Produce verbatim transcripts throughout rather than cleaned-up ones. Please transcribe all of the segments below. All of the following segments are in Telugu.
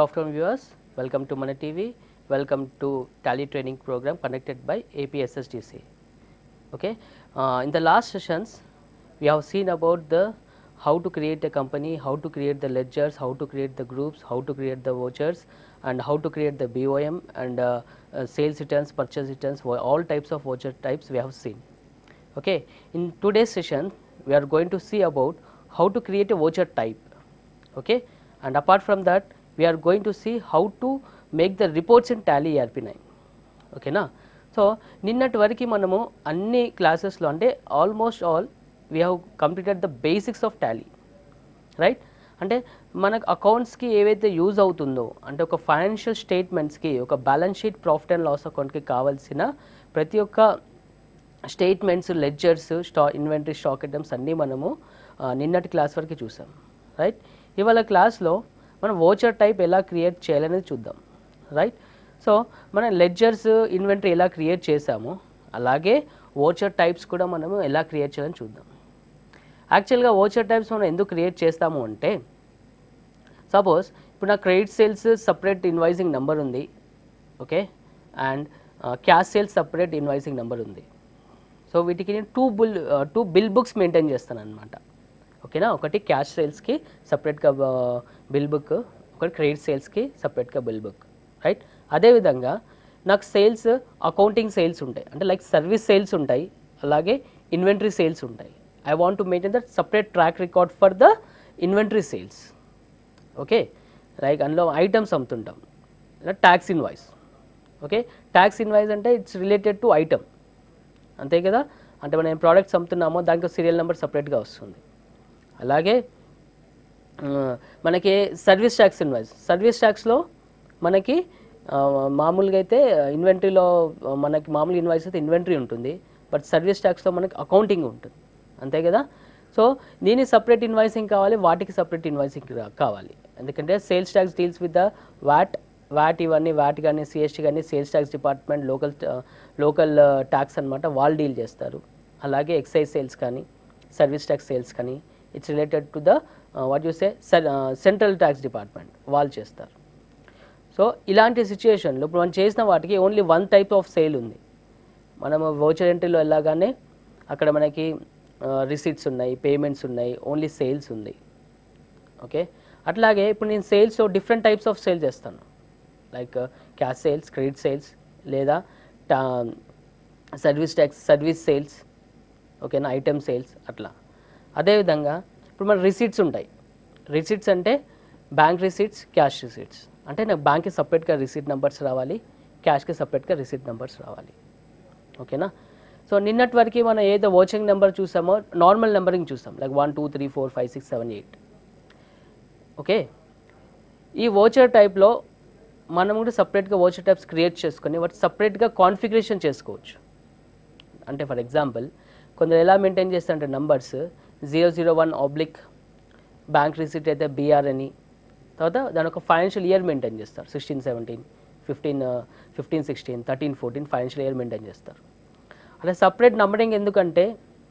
afternoon viewers, welcome to Mana T V, welcome to Tally training program conducted by A P S S D C. Okay. Uh, in the last sessions, we have seen about the how to create a company, how to create the ledgers, how to create the groups, how to create the vouchers and how to create the B O M and uh, uh, sales returns, purchase returns, all types of voucher types we have seen. Okay. In today's session, we are going to see about how to create a voucher type. Okay. And apart from that, we are going to see how to make the reports in Tally E R P nine. Okay na? So, నిన్నటి వరకు మనము అన్ని క్లాసెస్లో అంటే almost all we have completed the basics of Tally, right. అంటే మనకు అకౌంట్స్కి ఏవైతే యూజ్ అవుతుందో అంటే ఒక ఫైనాన్షియల్ స్టేట్మెంట్స్కి ఒక balance sheet profit and loss అకౌంట్కి కావాల్సిన ప్రతి ఒక్క స్టేట్మెంట్స్, లెడ్జర్స్, స్టా ఇన్వెంటరీ, స్టాక్ ఐటమ్స్ అన్నీ మనము నిన్నటి క్లాస్ వరకు చూసాం, రైట్. ఇవాళ క్లాస్లో మనం వోచర్ టైప్ ఎలా క్రియేట్ చేయాలనేది చూద్దాం, రైట్. సో మనం లెడ్జర్స్, ఇన్వెంటరీ ఎలా క్రియేట్ చేసామో అలాగే వోచర్ టైప్స్ కూడా మనము ఎలా క్రియేట్ చేయాలని చూద్దాం. యాక్చువల్గా వోచర్ టైప్స్ మనం ఎందుకు క్రియేట్ చేస్తాము అంటే, సపోజ్ ఇప్పుడు నా credit sales separate invoicing number ఉంది, okay, and cash sales separate invoicing number ఉంది. సో వీటికి నేను two bill two bill books maintain చేస్తాను అనమాట, ఓకేనా. ఒకటి క్యాష్ సేల్స్కి సపరేట్గా బిల్ బుక్, ఒకటి క్రెడిట్ సేల్స్కి సపరేట్గా బిల్ బుక్, రైట్. అదేవిధంగా నాకు సేల్స్, అకౌంటింగ్ సేల్స్ ఉంటాయి, అంటే లైక్ సర్వీస్ సేల్స్ ఉంటాయి, అలాగే ఇన్వెంటరీ సేల్స్ ఉంటాయి. I want to maintain that separate track record for the inventory sales, okay. Like అందులో ఐటమ్స్ అమ్ముతుంటాం, tax invoice, okay. Tax invoice అంటే ఇట్స్ రిలేటెడ్ టు ఐటమ్, అంతే కదా. అంటే మనం ఏం ప్రోడక్ట్స్ అమ్ముతున్నామో దాంట్లో సీరియల్ నెంబర్ సపరేట్గా వస్తుంది. అలాగే మనకి సర్వీస్ ట్యాక్స్ ఇన్వాయిస్, సర్వీస్ ట్యాక్స్లో మనకి మామూలుగా అయితే ఇన్వెంటరీలో మనకి మామూలు ఇన్వాయిస్ అయితే ఇన్వెంటరీ ఉంటుంది, బట్ సర్వీస్ ట్యాక్స్లో మనకి అకౌంటింగ్ ఉంటుంది, అంతే కదా. సో దీని సపరేట్ ఇన్వాయిసింగ్ కావాలి, వాటికి సపరేట్ ఇన్వాయిసింగ్ కావాలి. ఎందుకంటే sales tax deals with the VAT, VAT ఇవన్నీ వ్యాట్ కానీ సిఎస్టీ కానీ sales tax department, local local tax అనమాట, వాళ్ళు డీల్ చేస్తారు. అలాగే ఎక్సైజ్ సేల్స్ కానీ సర్వీస్ ట్యాక్స్ సేల్స్ కానీ it's related to the what you say central tax department, వాళ్ళు చేస్తారు. సో ఇలాంటి సిచ్యుయేషన్లో ఇప్పుడు మనం చేసిన వాటికి only one type of sale ఉంది. మనము వోచర్ ఎంట్రీలో వెళ్ళగానే అక్కడ మనకి రిసీట్స్ ఉన్నాయి, పేమెంట్స్ ఉన్నాయి, ఓన్లీ సేల్స్ ఉంది, ఓకే. అట్లాగే ఇప్పుడు నేను సేల్స్లో డిఫరెంట్ టైప్స్ ఆఫ్ సేల్ చేస్తాను, like cash sales, credit sales, లేదా సర్వీస్ ట్యాక్స్ సర్వీస్ సేల్స్, ఓకేనా, ఐటమ్ సేల్స్ అట్లా. అదేవిధంగా ఇప్పుడు మన రిసీట్స్ ఉంటాయి. రిసీట్స్ అంటే బ్యాంక్ రిసీట్స్, క్యాష్ రిసీట్స్. అంటే నాకు బ్యాంక్కి సపరేట్గా రిసీట్ నెంబర్స్ రావాలి, క్యాష్కి సపరేట్గా రిసీట్ నెంబర్స్ రావాలి, ఓకేనా. సో నిన్నటి వరకు మనం ఏదో వాచింగ్ నెంబర్ చూసామో నార్మల్ నెంబరింగ్ చూసాం, like one two three four five six seven eight, okay. ఈ వోచర్ టైప్లో మనం కూడా సపరేట్గా వోచర్ టైప్స్ క్రియేట్ చేసుకొని వాటి సపరేట్గా కాన్ఫిగరేషన్ చేసుకోవచ్చు. అంటే ఫర్ ఎగ్జాంపుల్ కొందరు ఎలా మెయింటైన్ చేస్తారంటే numbers zero zero one oblique bank receipt అయితే బీఆర్ అని, తర్వాత దాని ఒక ఫైనాన్షియల్ ఇయర్ మెయింటైన్ చేస్తారు, sixteen seventeen fifteen fifteen sixteen thirteen fourteen financial year maintain చేస్తారు. అలా సపరేట్ నంబరింగ్ ఎందుకంటే,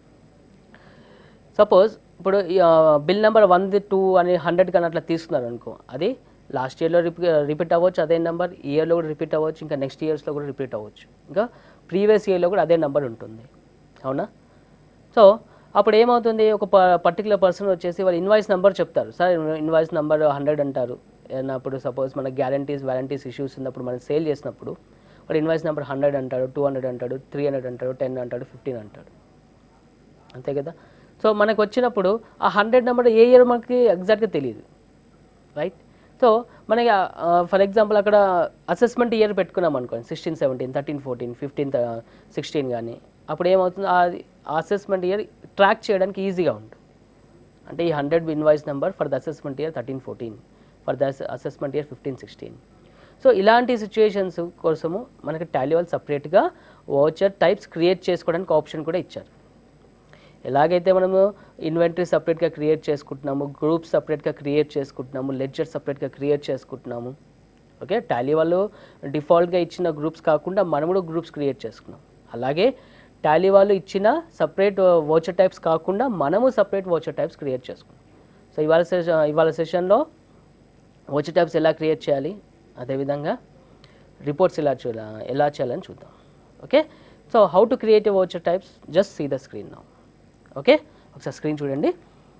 సపోజ్ ఇప్పుడు బిల్ నెంబర్ వన్ టూ అని హండ్రెడ్ కానీ అట్లా తీసుకున్నారు అనుకో, అది లాస్ట్ ఇయర్లో రిపీ రిపీట్ అవ్వచ్చు, అదే నెంబర్ ఇయర్లో కూడా రిపీట్ అవ్వచ్చు, ఇంకా నెక్స్ట్ ఇయర్స్లో కూడా రిపీట్ అవ్వచ్చు, ఇంకా ప్రీవియస్ ఇయర్లో కూడా అదే నెంబర్ ఉంటుంది, అవునా. సో అప్పుడు ఏమవుతుంది, ఒక పర్టికులర్ పర్సన్ వచ్చేసి వాళ్ళు ఇన్వాయిస్ నెంబర్ చెప్తారు, సార్ ఇన్వాయిస్ నెంబర్ హండ్రెడ్ అంటారు. అప్పుడు సపోజ్ మనకు గ్యారంటీస్ వారంటీస్ ఇష్యూస్ ఉన్నప్పుడు మనం సేల్ చేసినప్పుడు వాడు ఇన్వాయిస్ నెంబర్ హండ్రెడ్ అంటాడు, టూ హండ్రెడ్ అంటాడు, త్రీ హండ్రెడ్ అంటాడు, టెన్ అంటాడు, ఫిఫ్టీన్ అంటాడు, అంతే కదా. సో మనకు వచ్చినప్పుడు ఆ హండ్రెడ్ నెంబర్ ఏ ఇయర్ మనకి ఎగ్జాక్ట్గా తెలియదు, రైట్. సో మనకి ఫర్ ఎగ్జాంపుల్ అక్కడ అసెస్మెంట్ ఇయర్ పెట్టుకున్నాం అనుకోండి, sixteen seventeen thirteen fourteen fifteen sixteen కానీ, అప్పుడు ఏమవుతుంది ఆ అసెస్మెంట్ ఇయర్ ట్రాక్ చేయడానికి ఈజీగా ఉంటుంది. అంటే ఈ hundred invoice number for the assessment year thirteen fourteen, for the assessment year fifteen sixteen. So ఇలాంటి సిచ్యుయేషన్స్ కోసము మనకి టాలీ వాళ్ళు సపరేట్గా వోచర్ టైప్స్ క్రియేట్ చేసుకోవడానికి ఆప్షన్ కూడా ఇచ్చారు. ఎలాగైతే మనము ఇన్వెంటరీ సపరేట్గా క్రియేట్ చేసుకుంటున్నాము, గ్రూప్స్ సపరేట్గా క్రియేట్ చేసుకుంటున్నాము, లెడ్జర్ సపరేట్గా క్రియేట్ చేసుకుంటున్నాము, ఓకే. టాలీ వాళ్ళు డిఫాల్ట్గా ఇచ్చిన గ్రూప్స్ కాకుండా మనం కూడా గ్రూప్స్ క్రియేట్ చేసుకున్నాం. అలాగే టాలీ వాళ్ళు ఇచ్చిన సపరేట్ వోచర్ టైప్స్ కాకుండా మనము సపరేట్ వోచర్ టైప్స్ క్రియేట్ చేసుకున్నాం. సో ఇవాళ సెషన్ ఇవాళ సెషన్లో వోచర్ టైప్స్ ఎలా క్రియేట్ చేయాలి, అదేవిధంగా రిపోర్ట్స్ ఎలా చూడ ఎలా చేయాలని చూద్దాం. Okay, so how to create a voucher types, just see the screen now. Okay, ఒకసారి స్క్రీన్ చూడండి.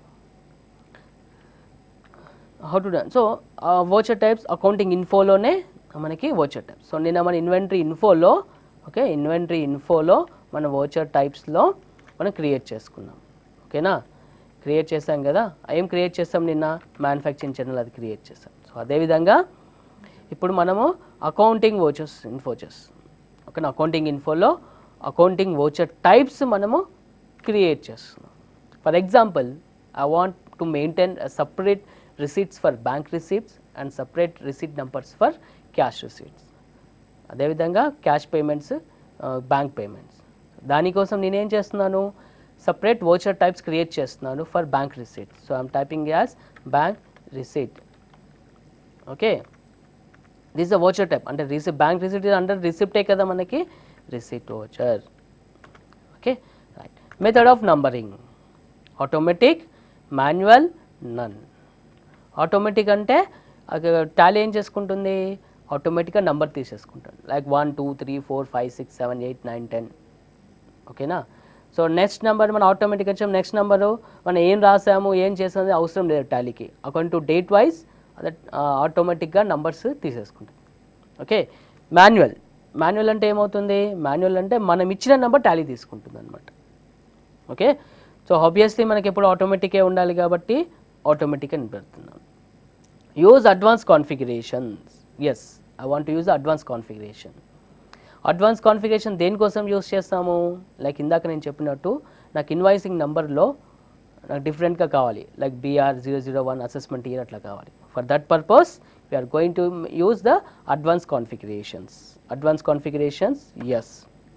How to done. So voucher types accounting ఇన్ఫోలోనే మనకి వోచర్ టైప్స్. సో నిన్న మన ఇన్వెంటరీ ఇన్ఫోలో, ఓకే, ఇన్వెంటరీ ఇన్ఫోలో మన వోచర్ టైప్స్లో మనం క్రియేట్ చేసుకున్నాం. ఓకేనా, క్రియేట్ చేసాం కదా. ఏం క్రియేట్ చేస్తాం నిన్న, మ్యానుఫ్యాక్చరింగ్ జర్నల్ అది క్రియేట్ చేస్తాం. సో అదేవిధంగా ఇప్పుడు మనము అకౌంటింగ్ వోచర్స్ ఇన్ఫోచర్స్, ఓకేనా, అకౌంటింగ్ ఇన్ఫోలో అకౌంటింగ్ వోచర్ టైప్స్ మనము క్రియేట్ చేస్తున్నాం. For example, I want to maintain separate receipts for bank receipts and separate receipt numbers for cash receipts. అదేవిధంగా క్యాష్ పేమెంట్స్, బ్యాంక్ పేమెంట్స్. దానికోసం నేనేం చేస్తున్నాను, సపరేట్ వోచర్ టైప్స్ క్రియేట్ చేస్తున్నాను for bank receipt. So I'm typing as bank receipt. Okay, this is a voucher type. అంటే రిసీట్, బ్యాంక్ రిసీట్ అండర్ రిసిప్టే కదా మనకి, receipt voucher. Okay, right. Method of numbering, automatic, manual, none. Automatic అంటే టాలీ ఏం చేసుకుంటుంది, ఆటోమేటిక్గా నెంబర్ తీసేసుకుంటుంది. Like one two three four five six seven eight nine ten. ఓకేనా, సో నెక్స్ట్ నెంబర్ మనం ఆటోమేటిక్ వచ్చాము. నెక్స్ట్ నెంబరు మనం ఏం రాసాము ఏం చేసాము అవసరం లేదు టాలీకి. అకార్డింగ్ టు డేట్ వైజ్ అదే ఆటోమేటిక్గా నంబర్స్ తీసేసుకుంటుంది. Okay, manual. మాన్యువల్ అంటే ఏమవుతుంది, మాన్యువల్ అంటే మనం ఇచ్చిన నెంబర్ టాలీ తీసుకుంటుంది అనమాట. ఓకే, సో ఆబ్వియస్లీ మనకి ఎప్పుడు ఆటోమేటికే ఉండాలి కాబట్టి ఆటోమేటిక్ అని పెడుతున్నాం. Use advance configurations. Yes, I want to use advance configuration. Advance configuration దేనికోసం యూజ్ చేస్తాము, లైక్ ఇందాక నేను చెప్పినట్టు నాకు ఇన్వాయిసింగ్ నెంబర్లో నాకు డిఫరెంట్గా కావాలి, like BR zero zero one assessment year అట్లా కావాలి. For that purpose we're going to use the advance configurations. Advance configurations, yes,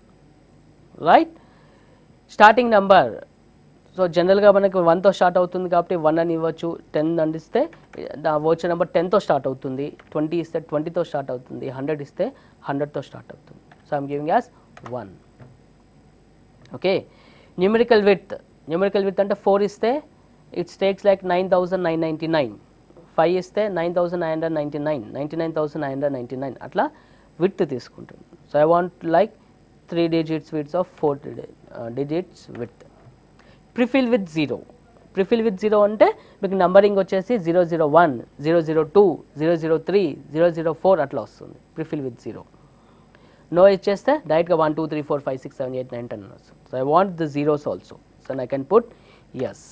right. Starting number, so జనరల్గా మనకి వన్తో స్టార్ట్ అవుతుంది కాబట్టి వన్ అని ఇవ్వచ్చు. టెన్ అందిస్తే వోచర్ నెంబర్ టెన్తో స్టార్ట్ అవుతుంది. ట్వంటీ ఇస్తే ట్వంటీతో స్టార్ట్ అవుతుంది. హండ్రెడ్ ఇస్తే హండ్రెడ్తో స్టార్ట్ అవుతుంది. So I'm giving as one. Okay, numerical width. Numerical width అంటే ఫోర్ ఇస్తే it's takes like nine thousand nine ninety nine. Five ఇస్తే nine thousand nine hundred ninety nine, ninety nine thousand nine hundred ninety nine అట్లా విడ్త్ తీసుకుంటుంది. So I want like three digits width of four digits width. ప్రిఫిల్ with zero. Prefill with zero అంటే మీకు నంబరింగ్ వచ్చేసి zero zero one, zero zero two, zero zero three, zero zero four అట్లా వస్తుంది ప్రిఫిల్ విత్ జీరో. నో ఇచ్చేస్తే డైరెక్ట్గా one two three four five six seven eight nine ten వస్తుంది. So I want the zeros also. So I can put yes.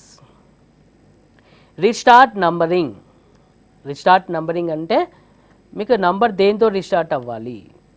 Restart numbering. Restart numbering అంటే మీకు నంబర్ దేంతో రీస్టార్ట్ అవ్వాలి,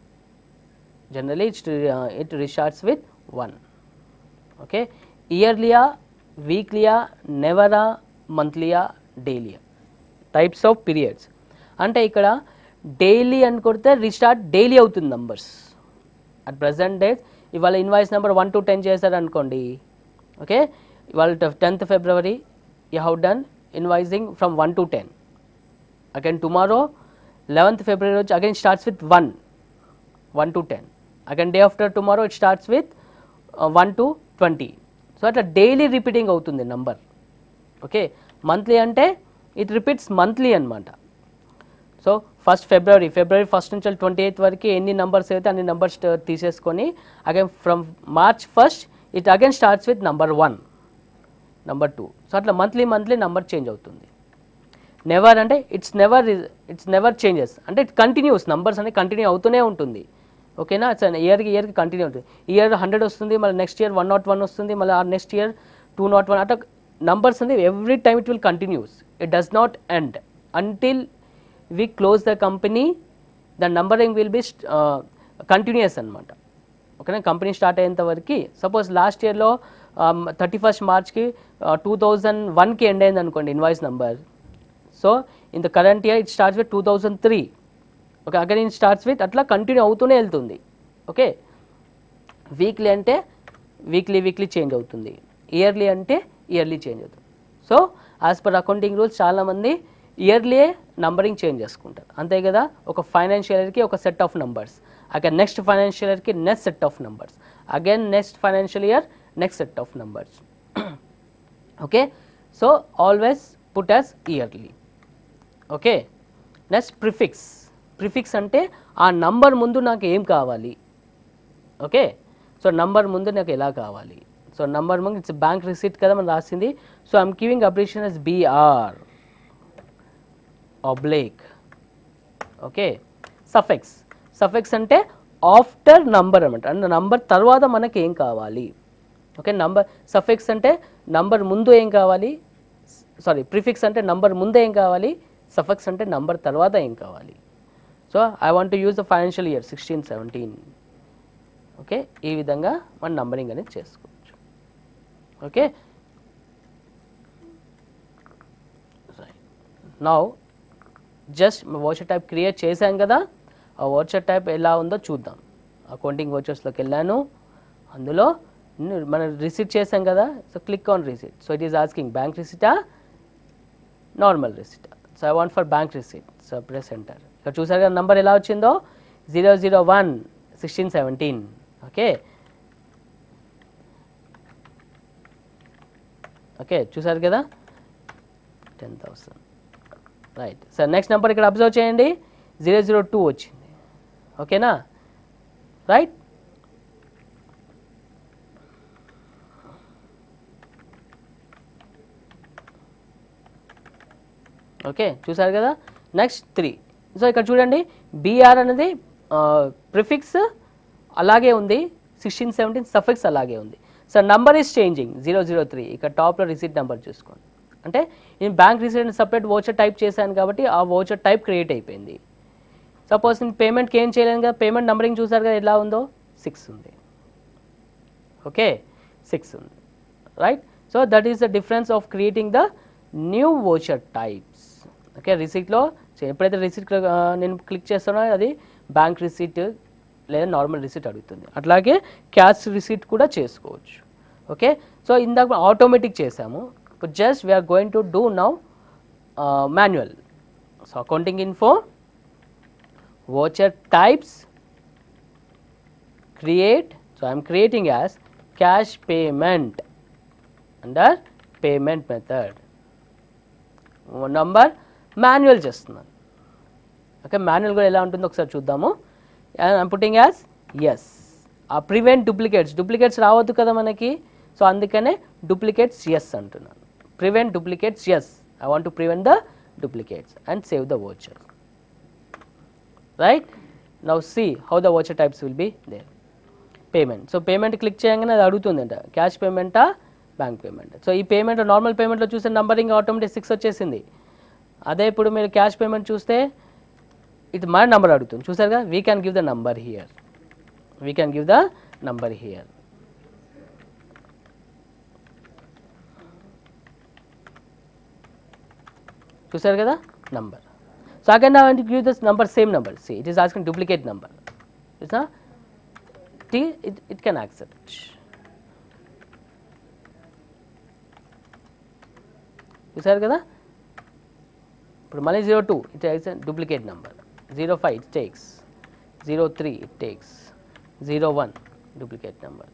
generally it it restarts with one. Okay, ఇయర్లీయా, వీక్లీయా, నెవరా, మంత్లీయా, డైలీయా, టైప్స్ ఆఫ్ పీరియడ్స్. అంటే ఇక్కడ డైలీ అని కొడితే రీస్టార్ట్ డైలీ అవుతుంది నంబర్స్. అట్ ప్రజెంట్ డేస్ ఇవాళ invoice number one to ten చేశారు అనుకోండి. ఓకే, ఇవాళ tenth February you have done invoicing from one to ten. Again tomorrow eleventh February వచ్చి again starts with one, one to ten. Again day after tomorrow it starts with one to twenty. So అట్లా డైలీ రిపీటింగ్ అవుతుంది నంబర్. ఓకే, మంత్లీ అంటే ఇట్ రిపీట్స్ మంత్లీ అనమాట. So first February February first నుంచి ట్వంటీ ఎయిత్ వరకు ఎన్ని నెంబర్స్ అయితే అన్ని నెంబర్స్ తీసేసుకొని again from March first it again starts with number one, number two. So అట్లా మంత్లీ మంత్లీ నెంబర్ చేంజ్ అవుతుంది. నెవర్ అంటే it's never it's never changes, అంటే ఇట్ కంటిన్యూస్, నెంబర్స్ అనేది కంటిన్యూ అవుతూనే ఉంటుంది. ఓకేనా, ఇట్స్ ఇయర్కి ఇయర్కి కంటిన్యూ ఉంటుంది. ఇయర్ హండ్రెడ్ వస్తుంది, మళ్ళీ next year one not one వస్తుంది, మళ్ళీ ఆ next year two not one అట్లా numbers and every time it will continues, it does not end until we close the company. The numbering will be uh, continuous anamata. Okay, company start ayenta variki suppose last year lo um, thirty-first March ki uh, two thousand one ki end ayindi anukondi invoice number. So in the current year it starts with two thousand three. Okay, again it starts with atla continue avutune veltundi. Okay, weekly ante weekly weekly change avutundi, yearly ante yearly change avutundi. So as per accounting rules chaala mandi yearly numbering change చేసుకుంటారు అంతే కదా. ఒక ఫైనాన్షియల్ ఇయర్ కి ఒక set of numbers, again next financial year కి next set of numbers, again next financial year next set of numbers. Okay, so always put as yearly. Okay, next prefix. Prefix అంటే ఆ నంబర్ ముందు నాకు ఏం కావాలి, ఓకే. సో నంబర్ ముందు నాకు ఎలా కావాలి, సో నంబర్ ముందు ఇట్స్ బ్యాంక్ రిసిట్ కదా మనం రాసింది. So I'm giving abbreviation as BR oblique, okay. Suffix. Suffix అంటే ఆఫ్టర్ నంబర్ అనమాట, అంటే నంబర్ తర్వాత మనకి ఏం కావాలి, ఓకే. నంబర్ సఫిక్స్ అంటే నంబర్ ముందు ఏం కావాలి, సారీ ప్రిఫిక్స్ అంటే నంబర్ ముందు ఏం కావాలి, సఫిక్స్ అంటే నంబర్ తర్వాత ఏం కావాలి. So I want to use the financial year sixteen seventeen, okay. ఈ విధంగా మనం నంబరింగ్ అనేది చేసుకోవచ్చు, okay. Now just voucher type create చేశాం కదా, ఆ వోచర్ టైప్ ఎలా ఉందో చూద్దాం. అకౌంటింగ్ వోచర్స్లోకి వెళ్ళాను, అందులో మనం రిసీట్ చేసాం కదా, so click on receipt. So it is asking bank రిసీటా నార్మల్ రిసీటా. So I want for bank receipt, so press enter. ఇక్కడ చూసారు కదా నంబర్ ఎలా వచ్చిందో, zero zero one sixteen seventeen, okay. Okay చూసారు కదా ten thousand, right. Sir next number ఇక్కడ అబ్జర్వ్ చేయండి, జీరో జీరో టూ వచ్చింది, ఓకేనా, రైట్. ఓకే చూసారు కదా. Next three. సో ఇక్కడ చూడండి బీఆర్ అనేది ప్రిఫిక్స్ అలాగే ఉంది, సిక్స్టీన్ సెవెంటీన్ సఫిక్స్ అలాగే ఉంది. So number is changing zero zero three. ఇక్కడ టాప్లో రిసీట్ నెంబర్ చూసుకోండి, అంటే నేను bank receipt separate voucher type చేశాను కాబట్టి ఆ వోచర్ టైప్ క్రియేట్ అయిపోయింది. సపోజ్ నేను పేమెంట్కి ఏం చేయలేను కదా, పేమెంట్ నంబరింగ్ చూసారు కదా ఎలా ఉందో, సిక్స్ ఉంది, ఓకే సిక్స్ ఉంది, right. So that is the difference of creating the new voucher types, okay. రిసీట్లో ఎప్పుడైతే రిసీట్ నేను క్లిక్ చేస్తానో అది బ్యాంక్ రిసీట్ లేదా నార్మల్ రిసీట్ అడుగుతుంది. అట్లాగే క్యాష్ రిసీట్ కూడా చేసుకోవచ్చు, ఓకే. సో ఇందాక ఆటోమేటిక్ చేసాము, just we're going to do now manual. So accounting info voucher types create, so I am creating as cash payment under payment method. Number manual చేస్తున్నాను, ఓకే. మాన్యువల్ కూడా ఎలా ఉంటుందో ఒకసారి చూద్దాము. I am putting as yes. ఆ ప్రివెంట్ డూప్లికేట్స్, డూప్లికేట్స్ రావద్దు కదా మనకి, సో అందుకనే డూప్లికేట్స్ ఎస్ అంటున్నాను. Prevent duplicates yes, I want to prevent the duplicates and save the voucher, right. Now see how the voucher types will be there. Payment, so payment click చేయగానే అది అడుగుతుందంట క్యాష్ పేమెంటా బ్యాంక్ పేమెంట్. సో ఈ పేమెంట్ నార్మల్ పేమెంట్లో చూస్తే నంబరింగ్ ఆటోమేటిక్ సిక్స్ వచ్చేసింది. అదే ఇప్పుడు మీరు క్యాష్ పేమెంట్ చూస్తే ఇది మన నెంబర్ అడుగుతుంది, చూసారుగా. We can give the number here, we can give the number here, చూసారు కదా number. So again I want to give this number, same number. See, it is asking duplicate number. It's not T, it, it can accept. చూసారు కదా. ఇప్పుడు మళ్ళీ zero two it takes duplicate number, zero five it takes, zero three it takes, zero one duplicate number,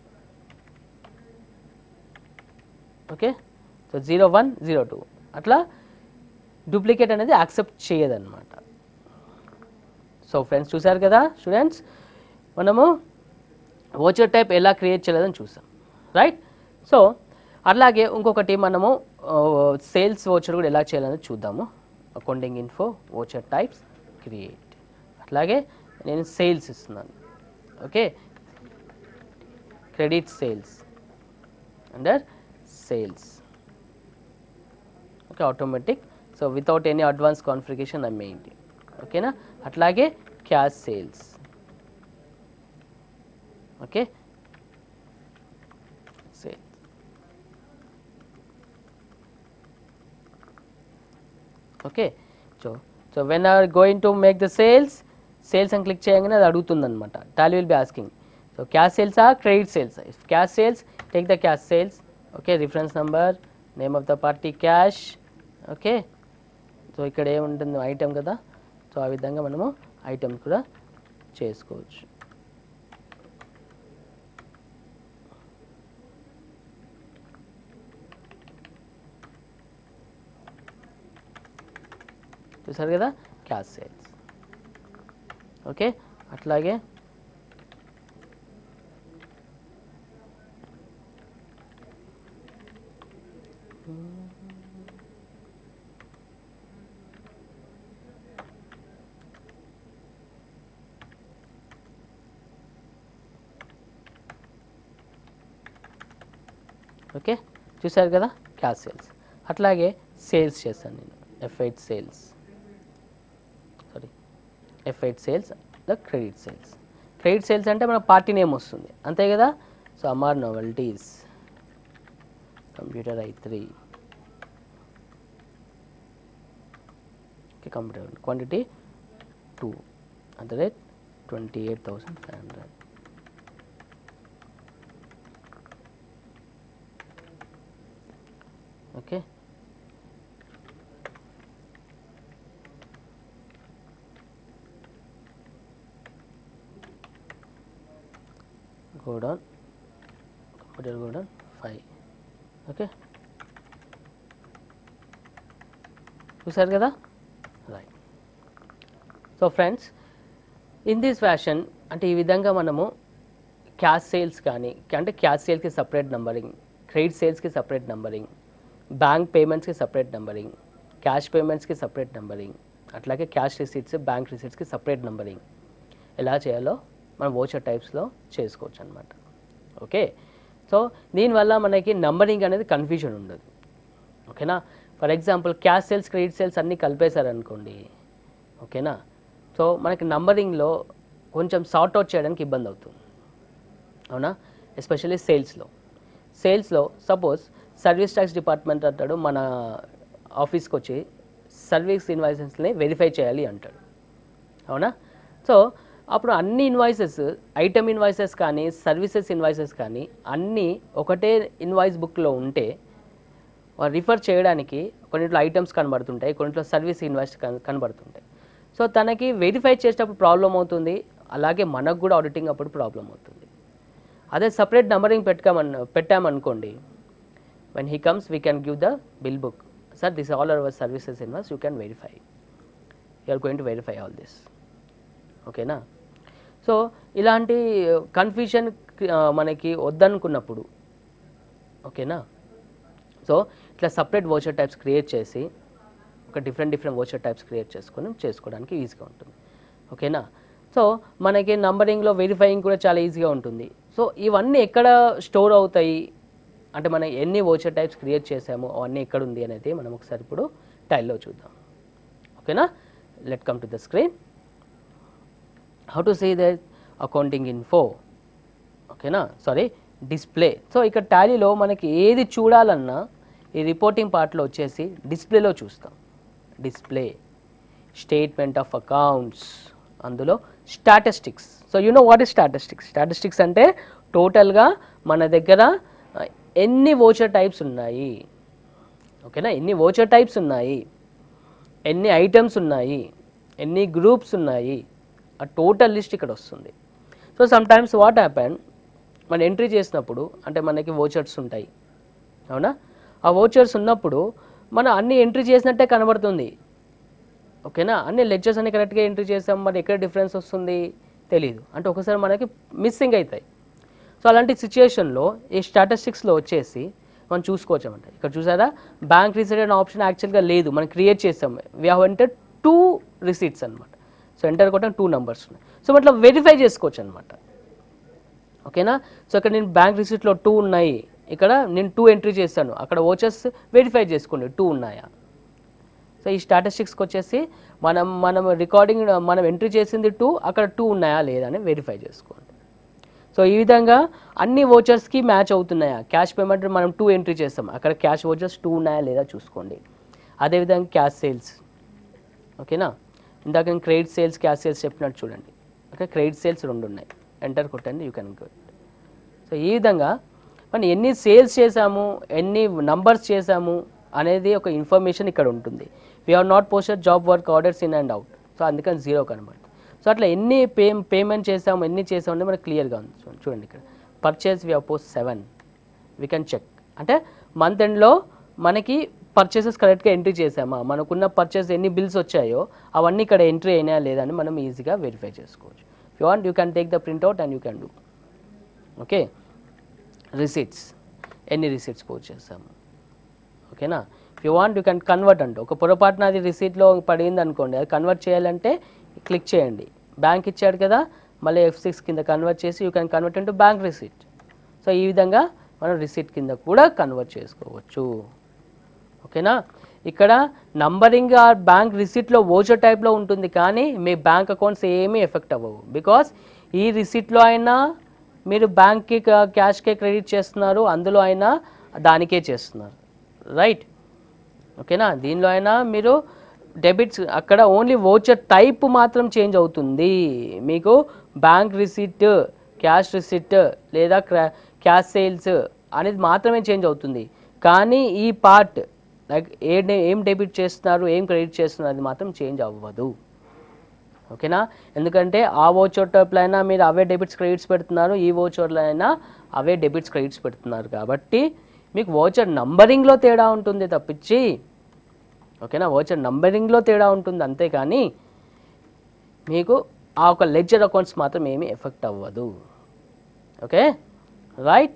okay. So zero one zero two అట్లా డూప్లికేట్ అనేది యాక్సెప్ట్ చేయదన్నమాట. సో ఫ్రెండ్స్ చూసారు కదా స్టూడెంట్స్, మనము వోచర్ టైప్ ఎలా క్రియేట్ చేయలేదని చూసాం, రైట్. సో అలాగే ఇంకొకటి మనము సేల్స్ వోచర్ కూడా ఎలా చేయాలని చూద్దాము. Accounting info voucher types create, అట్లాగే నేను సేల్స్ ఇస్తున్నాను, okay. Credit sales under sales, okay automatic. So without any advance configuration I main, ఓకేనా. అట్లాగే cash sales, okay sales, okay. So so when are going to make the sales, sales అని క్లిక్ చేయగానే అది అడుగుతుంది అనమాట. Tally will be asking, so cash sales or credit sales. If cash sales take the cash sales, okay. Reference number, name of the party cash, okay. So ఇక్కడ ఏముంటుంది ఐటెం కదా, సో ఆ విధంగా మనము ఐటెం కూడా చేసుకోవచ్చు. చూసారు కదా క్యాష్ సేల్స్. ఓకే, అట్లాగే ఓకే, చూసారు కదా క్యాష్ సేల్స్. అట్లాగే సేల్స్ చేశాను నేను, F eight sales, sorry F eight sales the credit sales. Credit sales అంటే మన పార్టీ నేమ్ వస్తుంది అంతే కదా. So Amar novelties computer I three, okay, computer quantity two at the rate twenty eight thousand five hundred. Okay, godown computer godown five. Okay, చూసారు కదా, right. So friends, in this fashion అంటే ఈ విధంగా మనము క్యాష్ సేల్స్ కానీ, అంటే క్యాష్ సేల్స్కి సపరేట్ నంబరింగ్, క్రెడిట్ సేల్స్కి సపరేట్ నంబరింగ్, బ్యాంక్ పేమెంట్స్కి సపరేట్ నంబరింగ్, క్యాష్ పేమెంట్స్కి సపరేట్ నంబరింగ్, అట్లాగే క్యాష్ రిసీట్స్, బ్యాంక్ రిసీట్స్కి సపరేట్ నంబరింగ్ ఎలా చేయాలో మనం వోచర్ టైప్స్లో చేసుకోవచ్చు అనమాట. ఓకే, సో దీనివల్ల మనకి నంబరింగ్ అనేది కన్ఫ్యూజన్ ఉండదు. ఓకేనా, for example cash sales, credit sales అన్నీ కలిపేశారనుకోండి. ఓకేనా, సో మనకి నంబరింగ్లో కొంచెం సార్ట్ అవుట్ చేయడానికి ఇబ్బంది అవుతుంది. అవునా, ఎస్పెషల్లీ సేల్స్లో. సేల్స్లో సపోజ్ సర్వీస్ ట్యాక్స్ డిపార్ట్మెంట్ అంటాడు మన ఆఫీస్కి వచ్చి సర్వీస్ ఇన్వాయిసెస్ని వెరిఫై చేయాలి అంటాడు. అవునా, సో అప్పుడు అన్ని ఇన్వాయిసెస్, ఐటమ్ ఇన్వాయిసెస్ కానీ సర్వీసెస్ ఇన్వాయిసెస్ కానీ అన్నీ ఒకటే ఇన్వాయిస్ బుక్లో ఉంటే రిఫర్ చేయడానికి కొన్నిట్లో ఐటమ్స్ కనబడుతుంటాయి, కొన్నిట్లో సర్వీస్ ఇన్వాయిస్ కనబడుతుంటాయి. సో తనకి వెరిఫై చేసేటప్పుడు ప్రాబ్లం అవుతుంది, అలాగే మనకు కూడా ఆడిటింగ్ అప్పుడు ప్రాబ్లం అవుతుంది. అదే సపరేట్ నంబరింగ్ పెట్టుకోమని పెట్టామనుకోండి, when he comes we can give the bill book, sir this is all our services invoice, you can verify, you are going to verify all this. Okay నా, సో ఇలాంటి కన్ఫ్యూజన్ మనకి వద్దనుకున్నప్పుడు, ఓకేనా, సో ఇట్లా సపరేట్ వోచర్ టైప్స్ క్రియేట్ చేసి ఒక different different voucher types create చేసుకొని చేసుకోవడానికి ఈజీగా ఉంటుంది. ఓకేనా, సో మనకి నంబరింగ్లో వెరిఫైయింగ్ కూడా చాలా ఈజీగా ఉంటుంది. సో ఇవన్నీ ఎక్కడ స్టోర్ అవుతాయి అంటే మనం ఎన్ని వోచర్ టైప్స్ క్రియేట్ చేసామో అవన్నీ ఎక్కడ ఉంది అనేది మనం ఒకసారి ఇప్పుడు టైల్లో చూద్దాం. ఓకేనా, let come to the screen. How to see the accounting info. ఓకేనా, సారీ డిస్ప్లే. సో ఇక్కడ టాలీలో మనకి ఏది చూడాలన్నా ఈ రిపోర్టింగ్ పార్ట్లో వచ్చేసి డిస్ప్లేలో చూస్తాం. డిస్ప్లే, స్టేట్మెంట్ ఆఫ్ అకౌంట్స్, అందులో statistics. So you know what is statistics. Statistics అంటే టోటల్గా మన దగ్గర ఎన్ని వోచర్ టైప్స్ ఉన్నాయి. ఓకేనా, ఎన్ని వోచర్ టైప్స్ ఉన్నాయి, ఎన్ని ఐటమ్స్ ఉన్నాయి, ఎన్ని గ్రూప్స్ ఉన్నాయి, ఆ టోటల్ లిస్ట్ ఇక్కడ వస్తుంది. So sometimes what happen, మనం ఎంట్రీ చేసినప్పుడు అంటే మనకి వోచర్స్ ఉంటాయి. అవునా, ఆ వోచర్స్ ఉన్నప్పుడు మనం అన్ని ఎంట్రీ చేసినట్టే కనబడుతుంది. ఓకేనా, అన్ని లెక్చర్స్ అన్ని కరెక్ట్గా ఎంట్రీ చేసాం, మరి ఎక్కడ డిఫరెన్స్ వస్తుంది తెలియదు, అంటే ఒకసారి మనకి మిస్సింగ్ అవుతాయి. సో అలాంటి సిచ్యుయేషన్లో ఈ స్టాటిస్టిక్స్లో వచ్చేసి మనం చూసుకోవచ్చు అన్నమాట. ఇక్కడ చూసారా, బ్యాంక్ రిసీట్ అనే ఆప్షన్ యాక్చువల్గా లేదు, మనం క్రియేట్ చేసాం. We have entered two receipts అనమాట. సో ఎంటర్ కొట్టడం టూ నెంబర్స్ ఉన్నాయి. సో అట్లా వెరిఫై చేసుకోవచ్చు అనమాట. ఓకేనా, సో ఇక్కడ నేను బ్యాంక్ రిసీట్లో టూ ఉన్నాయి, ఇక్కడ నేను టూ ఎంట్రీ చేశాను, అక్కడ వోచర్స్ వెరిఫై చేసుకోండి టూ ఉన్నాయా. సో ఈ స్టాటిస్టిక్స్కి వచ్చేసి మనం మనం రికార్డింగ్ మనం ఎంట్రీ చేసింది టూ, అక్కడ టూ ఉన్నాయా లేదా అని వెరిఫై చేసుకోండి. సో ఈ విధంగా అన్ని వోచర్స్కి మ్యాచ్ అవుతున్నాయా. క్యాష్ పేమెంట్ మనం టూ ఎంట్రీ చేస్తాం, అక్కడ క్యాష్ వోచర్స్ టూ ఉన్నాయా లేదా చూసుకోండి. అదేవిధంగా క్యాష్ సేల్స్. ఓకేనా, ఇందాక నేను క్రెడిట్ సేల్స్, క్యాష్ సేల్స్ చెప్పినట్టు చూడండి. ఓకే, క్రెడిట్ సేల్స్ రెండు ఉన్నాయి, ఎంటర్ కొట్టండి, యూ కెన్ గో. సో ఈ విధంగా మనం ఎన్ని సేల్స్ చేసాము, ఎన్ని నంబర్స్ చేసాము అనేది ఒక ఇన్ఫర్మేషన్ ఇక్కడ ఉంటుంది. We have not posted job work orders in and out, so అందుకని జీరో కనబడుతుంది. సో అట్లా ఎన్ని పే పేమెంట్ చేసాము, ఎన్ని చేసాము అంటే మనకు క్లియర్గా ఉంది. చూడండి ఇక్కడ purchase we have post seven, we can check. అంటే మంత్ ఎండ్లో మనకి పర్చేసెస్ కరెక్ట్గా ఎంట్రీ చేసామా, మనకున్న పర్చేస్ ఎన్ని బిల్స్ వచ్చాయో అవన్నీ ఇక్కడ ఎంట్రీ అయినా లేదని మనం ఈజీగా వెరిఫై చేసుకోవచ్చు. If you want you can take the printout and you can do. Okay, receipts ఎన్ని రిసీట్స్ పోస్ట్ చేస్తాము. ఓకేనా, if you want you can convert అంటే ఒక పొరపాటున అది రిసీట్లో పడింది అనుకోండి, అది కన్వర్ట్ చేయాలంటే క్లిక్ చేయండి. బ్యాంక్ ఇచ్చాడు కదా, మళ్ళీ ఎఫ్ సిక్స్ కింద కన్వర్ట్ చేసి you can convert into bank receipt. So ఈ విధంగా మనం రిసీట్ కింద కూడా కన్వర్ట్ చేసుకోవచ్చు. ఓకేనా, ఇక్కడ నంబరింగ్ ఆర్ బ్యాంక్ రిసీట్లో వోచర్ టైప్లో ఉంటుంది, కానీ మీ బ్యాంక్ అకౌంట్స్ ఏమీ ఎఫెక్ట్ అవ్వవు. బికాస్ ఈ రిసీట్లో అయినా మీరు బ్యాంక్కి క్యాష్కే క్రెడిట్ చేస్తున్నారు, అందులో అయినా దానికే చేస్తున్నారు, రైట్. ఓకేనా, దీనిలో అయినా మీరు డెబిట్స్ అక్కడ ఓన్లీ వోచర్ టైప్ మాత్రం చేంజ్ అవుతుంది. మీకు బ్యాంక్ రిసీట్, క్యాష్ రిసీట్ లేదా క్యాష్ సేల్స్ అనేది మాత్రమే చేంజ్ అవుతుంది, కానీ ఈ పార్ట్ లైక్ ఏ ఏం డెబిట్ చేస్తున్నారు, ఏం క్రెడిట్ చేస్తున్నారు అది మాత్రం చేంజ్ అవ్వదు. ఓకేనా, ఎందుకంటే ఆ వోచర్ టైప్లో అయినా మీరు అవే డెబిట్స్ క్రెడిట్స్ పెడుతున్నారు, ఈ వోచర్లో అయినా అవే డెబిట్స్ క్రెడిట్స్ పెడుతున్నారు, కాబట్టి మీకు వోచర్ నంబరింగ్లో తేడా ఉంటుంది తప్పించి, ఓకేనా, వోచర్ నంబరింగ్లో తేడా ఉంటుంది అంతేకాని మీకు ఆ ఒక లెడ్జర్ అకౌంట్స్ మాత్రం ఏమీ ఎఫెక్ట్ అవ్వదు. Okay, right.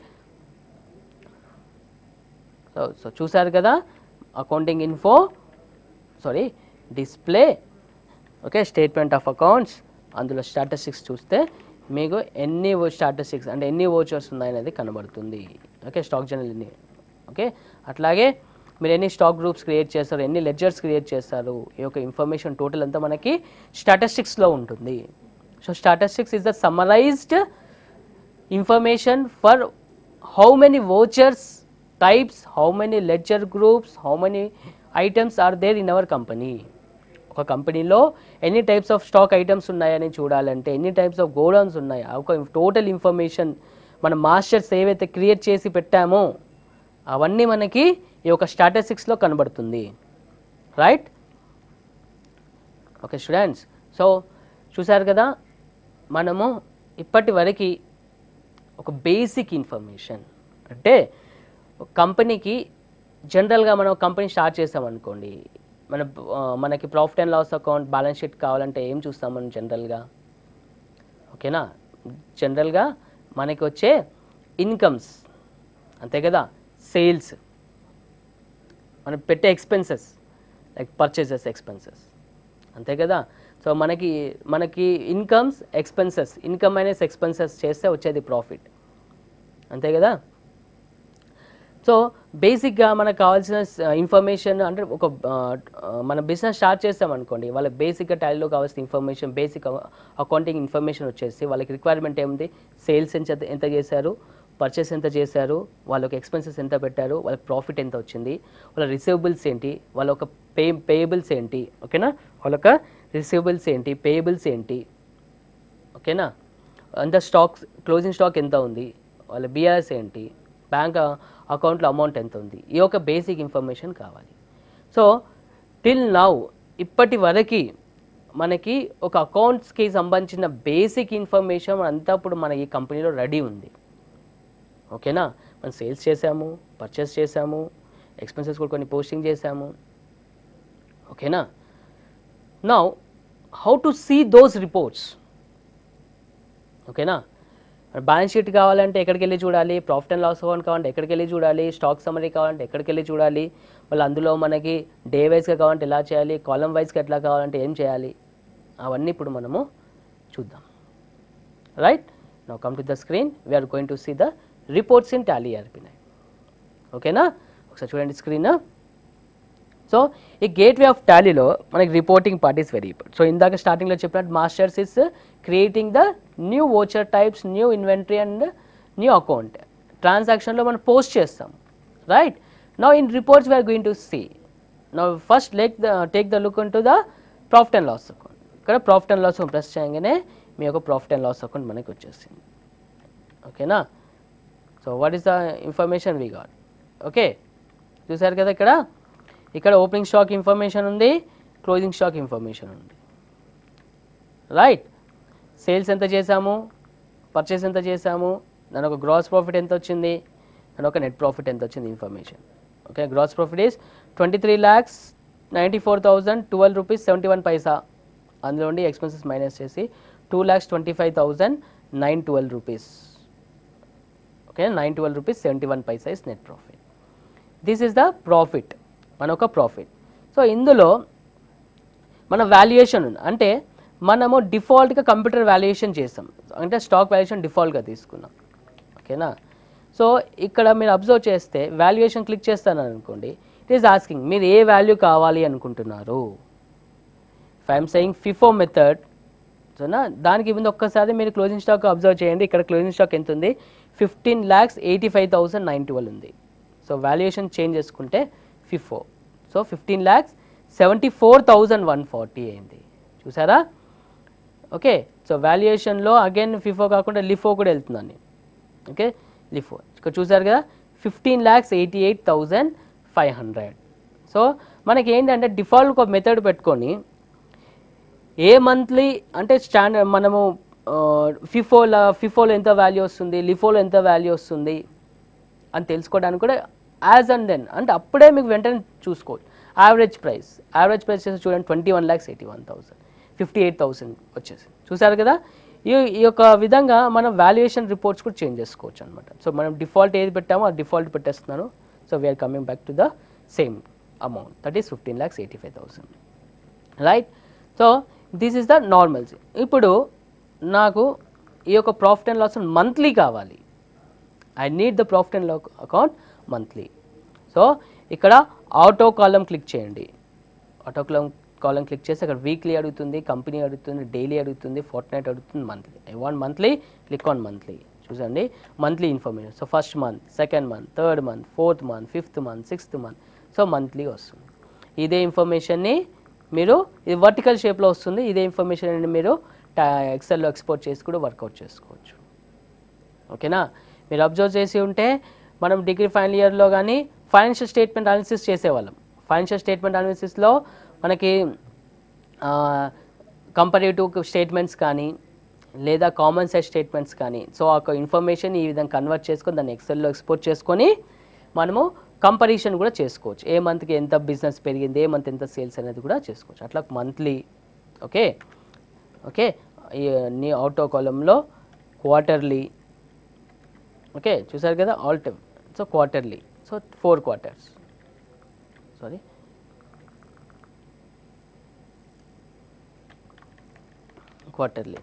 సో సో చూసారు కదా, accounting info sorry display, okay, statement of accounts, అందులో స్టాటిస్టిక్స్ చూస్తే మీకు ఎన్ని స్టాటిస్టిక్స్ అంటే ఎన్ని వోచర్స్ ఉన్నాయనేది కనబడుతుంది. ఓకే, స్టాక్ జర్నల్ ఎన్ని, ఓకే, అట్లాగే మీరు ఎన్ని స్టాక్ గ్రూప్స్ క్రియేట్ చేస్తారు, ఎన్ని లెడ్జర్స్ క్రియేట్ చేస్తారు, ఈ యొక్క ఇన్ఫర్మేషన్ టోటల్ అంతా మనకి స్టాటిస్టిక్స్లో ఉంటుంది. So statistics is the summarised information for how many vouchers types, how many ledger groups, how many items are there in our company. ఒక కంపెనీలో ఎన్ని టైప్స్ ఆఫ్ స్టాక్ ఐటమ్స్ ఉన్నాయని చూడాలంటే, ఎన్ని టైప్స్ ఆఫ్ గోడౌన్స్ ఉన్నాయి, ఒక టోటల్ ఇన్ఫర్మేషన్ మన మాస్టర్స్ ఏవైతే క్రియేట్ చేసి పెట్టామో అవన్నీ మనకి ఈ యొక్క స్టాటిస్టిక్స్లో కనబడుతుంది, రైట్. ఓకే స్టూడెంట్స్, సో చూసారు కదా, మనము ఇప్పటి వరకు ఒక బేసిక్ ఇన్ఫర్మేషన్ అంటే కంపెనీకి జనరల్గా మనం కంపెనీ స్టార్ట్ చేసామనుకోండి, మన మనకి profit and loss account, balance sheet కావాలంటే ఏం చూస్తాం మనం జనరల్గా. ఓకేనా, జనరల్గా మనకి వచ్చే ఇన్కమ్స్ అంతే కదా, సేల్స్, మనం పెట్టే ఎక్స్పెన్సెస్ లైక్ పర్చేసెస్ ఎక్స్పెన్సెస్ అంతే కదా. సో మనకి మనకి incomes expenses, income minus expenses చేస్తే వచ్చేది ప్రాఫిట్ అంతే కదా. సో బేసిక్గా మనకు కావాల్సిన ఇన్ఫర్మేషన్ అంటే ఒక మన బిజినెస్ స్టార్ట్ చేస్తామనుకోండి, వాళ్ళకి బేసిక్గా టాలీలో కావాల్సిన ఇన్ఫర్మేషన్, బేసిక్ అకౌంటింగ్ ఇన్ఫర్మేషన్ వచ్చేసి వాళ్ళకి రిక్వైర్మెంట్ ఏముంది, సేల్స్ ఎంత ఎంత చేశారు, పర్చేస్ ఎంత చేశారు, వాళ్ళకి ఎక్స్పెన్సెస్ ఎంత పెట్టారు, వాళ్ళకి ప్రాఫిట్ ఎంత వచ్చింది, వాళ్ళ రిసీవబుల్స్ ఏంటి, వాళ్ళ ఒక పే పేయబుల్స్ ఏంటి, ఓకేనా, వాళ్ళ ఒక రిసీవబుల్స్ ఏంటి, పేయబుల్స్ ఏంటి, ఓకేనా, అంత స్టాక్స్ క్లోజింగ్ స్టాక్ ఎంత ఉంది, వాళ్ళ బిఆర్ఎస్ ఏంటి, బ్యాంక్ అకౌంట్లో అమౌంట్ ఎంత ఉంది, ఈ యొక్క బేసిక్ ఇన్ఫర్మేషన్ కావాలి. సో టిల్ నౌ ఇప్పటి వరకు మనకి ఒక అకౌంట్స్కి సంబంధించిన బేసిక్ ఇన్ఫర్మేషన్ అంతా ఇప్పుడు మన ఈ కంపెనీలో రెడీ ఉంది. ఓకేనా, మనం సేల్స్ చేసాము, పర్చేస్ చేసాము, ఎక్స్పెన్సెస్ కూడా కొన్ని పోస్టింగ్ చేసాము. ఓకేనా, now how to see those reports. ఓకేనా, బ్యాలెన్స్ షీట్ కావాలంటే ఎక్కడికి వెళ్ళి చూడాలి, ప్రాఫిట్ అండ్ లాస్ అకౌంట్ కావాలంటే ఎక్కడికి వెళ్ళి చూడాలి, స్టాక్ సమరీ కావాలంటే ఎక్కడికి వెళ్ళి చూడాలి, మళ్ళీ అందులో మనకి డే వైజ్గా కావాలంటే ఎలా చేయాలి, కాలం వైజ్గా ఎట్లా కావాలంటే ఏం చేయాలి, అవన్నీ ఇప్పుడు మనము చూద్దాం, right. Now come to the screen, we're going to see the reports in Tally ERP nine. ఓకేనా, ఒకసారి చూడండి స్క్రీన్. సో ఈ గేట్వే ఆఫ్ టాలీలో మనకి reporting part is very important. So ఇందాక స్టార్టింగ్లో చెప్పినట్టు masters is creating the new voucher types, new inventory and new account. ట్రాన్సాక్షన్లో మనం పోస్ట్ చేస్తాం, right. Now in reports we're going to see. Now first let the take the look in to the profit and loss account. ఇక్కడ ప్రాఫిట్ అండ్ లాస్ ప్రెస్ చేయగానే మీ యొక్క ప్రాఫిట్ అండ్ లాస్ అకౌంట్ మనకి వచ్చేసింది. ఓకేనా, so what is the information we got. Okay, చూసారు కదా, ఇక్కడ ఇక్కడ ఓపెనింగ్ స్టాక్ ఇన్ఫర్మేషన్ ఉంది, క్లోజింగ్ స్టాక్ ఇన్ఫర్మేషన్ ఉంది, రైట్. సేల్స్ ఎంత చేసాము, పర్చేస్ ఎంత చేసాము, దాని ఒక గ్రాస్ ప్రాఫిట్ ఎంత వచ్చింది, దాని ఒక నెట్ ప్రాఫిట్ ఎంత వచ్చింది information. Okay gross profit is twenty three lakhs ninety four thousand twelve rupees seventy one paisa, అందులో ఉండి ఎక్స్పెన్సెస్ మైనస్ చేసి two lakhs twenty five thousand nine twelve rupees, okay nine twelve rupees seventy one paisa is net profit. This is the profit, మన ఒక ప్రాఫిట్. సో ఇందులో మన వాల్యుయేషన్ ఉంది, అంటే మనము డిఫాల్ట్గా కంప్యూటర్ వాల్యుయేషన్ చేస్తాం, అంటే స్టాక్ వాల్యుయేషన్ డిఫాల్ట్గా తీసుకున్నాం, ఓకేనా. సో ఇక్కడ మీరు అబ్జర్వ్ చేస్తే వాల్యుయేషన్ క్లిక్ చేస్తాను అనుకోండి, ఇట్ ఈస్ ఆస్కింగ్ మీరు ఏ వాల్యూ కావాలి అనుకుంటున్నారు. If I'm saying FIFO method, సోనా దానికి ముందు ఒక్కసారి మీరు క్లోజింగ్ స్టాక్ అబ్జర్వ్ చేయండి. ఇక్కడ క్లోజింగ్ స్టాక్ ఎంత ఉంది, fifteen lakhs eighty five thousand nine twelve ఉంది. సో వాల్యుయేషన్ చేంజ్ చేసుకుంటే FIFO, so fifteen lakhs seventy four thousand one forty అయింది, చూసారా. ఓకే సో వాల్యుయేషన్లో అగైన్ ఫిఫో కాకుండా లిఫో కూడా వెళ్తున్నాను, ఓకే లిఫో ఇక్కడ చూసారు కదా fifteen lakhs eighty eight thousand five hundred. So మనకి ఏంటంటే డిఫాల్ట్ ఒక మెథడ్ పెట్టుకొని ఏ మంత్లీ అంటే స్టాండర్డ్ మనము ఫిఫోలో ఫిఫోలో ఎంత వాల్యూ వస్తుంది, లిఫోలో ఎంత వాల్యూ వస్తుంది అని తెలుసుకోవడానికి కూడా యాజ్ అండ్ దెన్, అంటే అప్పుడే మీకు వెంటనే చూసుకోవచ్చు. యావరేజ్ ప్రైస్, యావరేజ్ ప్రైస్ చేసి చూడండి twenty one lakhs eighty one thousand fifty eight thousand వచ్చేసి, చూసారు కదా. ఈ ఈ యొక్క విధంగా మనం వాల్యుయేషన్ రిపోర్ట్స్ కూడా చేంజ్ చేసుకోవచ్చు అనమాట. సో మనం డిఫాల్ట్ ఏది పెట్టామో ఆ డిఫాల్ట్ పెట్టేస్తున్నాను. So we are coming back to the same amount, that is fifteen lakhs eighty five thousand right. So this is the normalcy. ఇప్పుడు నాకు ఈ యొక్క ప్రాఫిట్ అండ్ లాస్ మంత్లీ కావాలి, I need the profit and loss account monthly. So ఇక్కడ ఆటో కాలం క్లిక్ చేయండి, ఆటో కాలం కాలం క్లిక్ చేసి అక్కడ వీక్లీ అడుగుతుంది, కంపెనీ అడుగుతుంది, డైలీ అడుగుతుంది, ఫోర్ట్ నైట్ అడుగుతుంది, monthly. I want monthly, click on monthly. చూసండి monthly information. So first month, second month, third month, fourth month, fifth month, sixth month, so monthly వస్తుంది. ఇదే ఇన్ఫర్మేషన్ని మీరు ఇది వర్టికల్ షేప్లో వస్తుంది, ఇదే ఇన్ఫర్మేషన్ మీరు ఎక్సెల్లో ఎక్స్పోర్ట్ చేసి కూడా వర్కౌట్ చేసుకోవచ్చు, ఓకేనా. మీరు అబ్జర్వ్ చేసి ఉంటే మనం డిగ్రీ ఫైనల్ ఇయర్లో కానీ ఫైనాన్షియల్ స్టేట్మెంట్ అనాలిసిస్ చేసేవాళ్ళం. ఫైనాన్షియల్ స్టేట్మెంట్ అనాలిసిస్లో మనకి కంపారిటివ్ స్టేట్మెంట్స్ కానీ లేదా కామన్ సెట్ స్టేట్మెంట్స్ కానీ, సో ఆ ఇన్ఫర్మేషన్ ఈ విధంగా కన్వర్ట్ చేసుకొని దాన్ని ఎక్సెల్లో ఎక్స్పోర్ట్ చేసుకొని మనము కంపారిజన్ కూడా చేసుకోవచ్చు. ఏ మంత్కి ఎంత బిజినెస్ పెరిగింది, ఏ మంత్ ఎంత సేల్స్ అనేది కూడా చేసుకోవచ్చు. అట్లా మంత్లీ, ఓకే ఓకే నీ ఆటో కాలంలో క్వార్టర్లీ, ఓకే చూసారు కదా all time. So quarterly, so four quarters, sorry quarterly,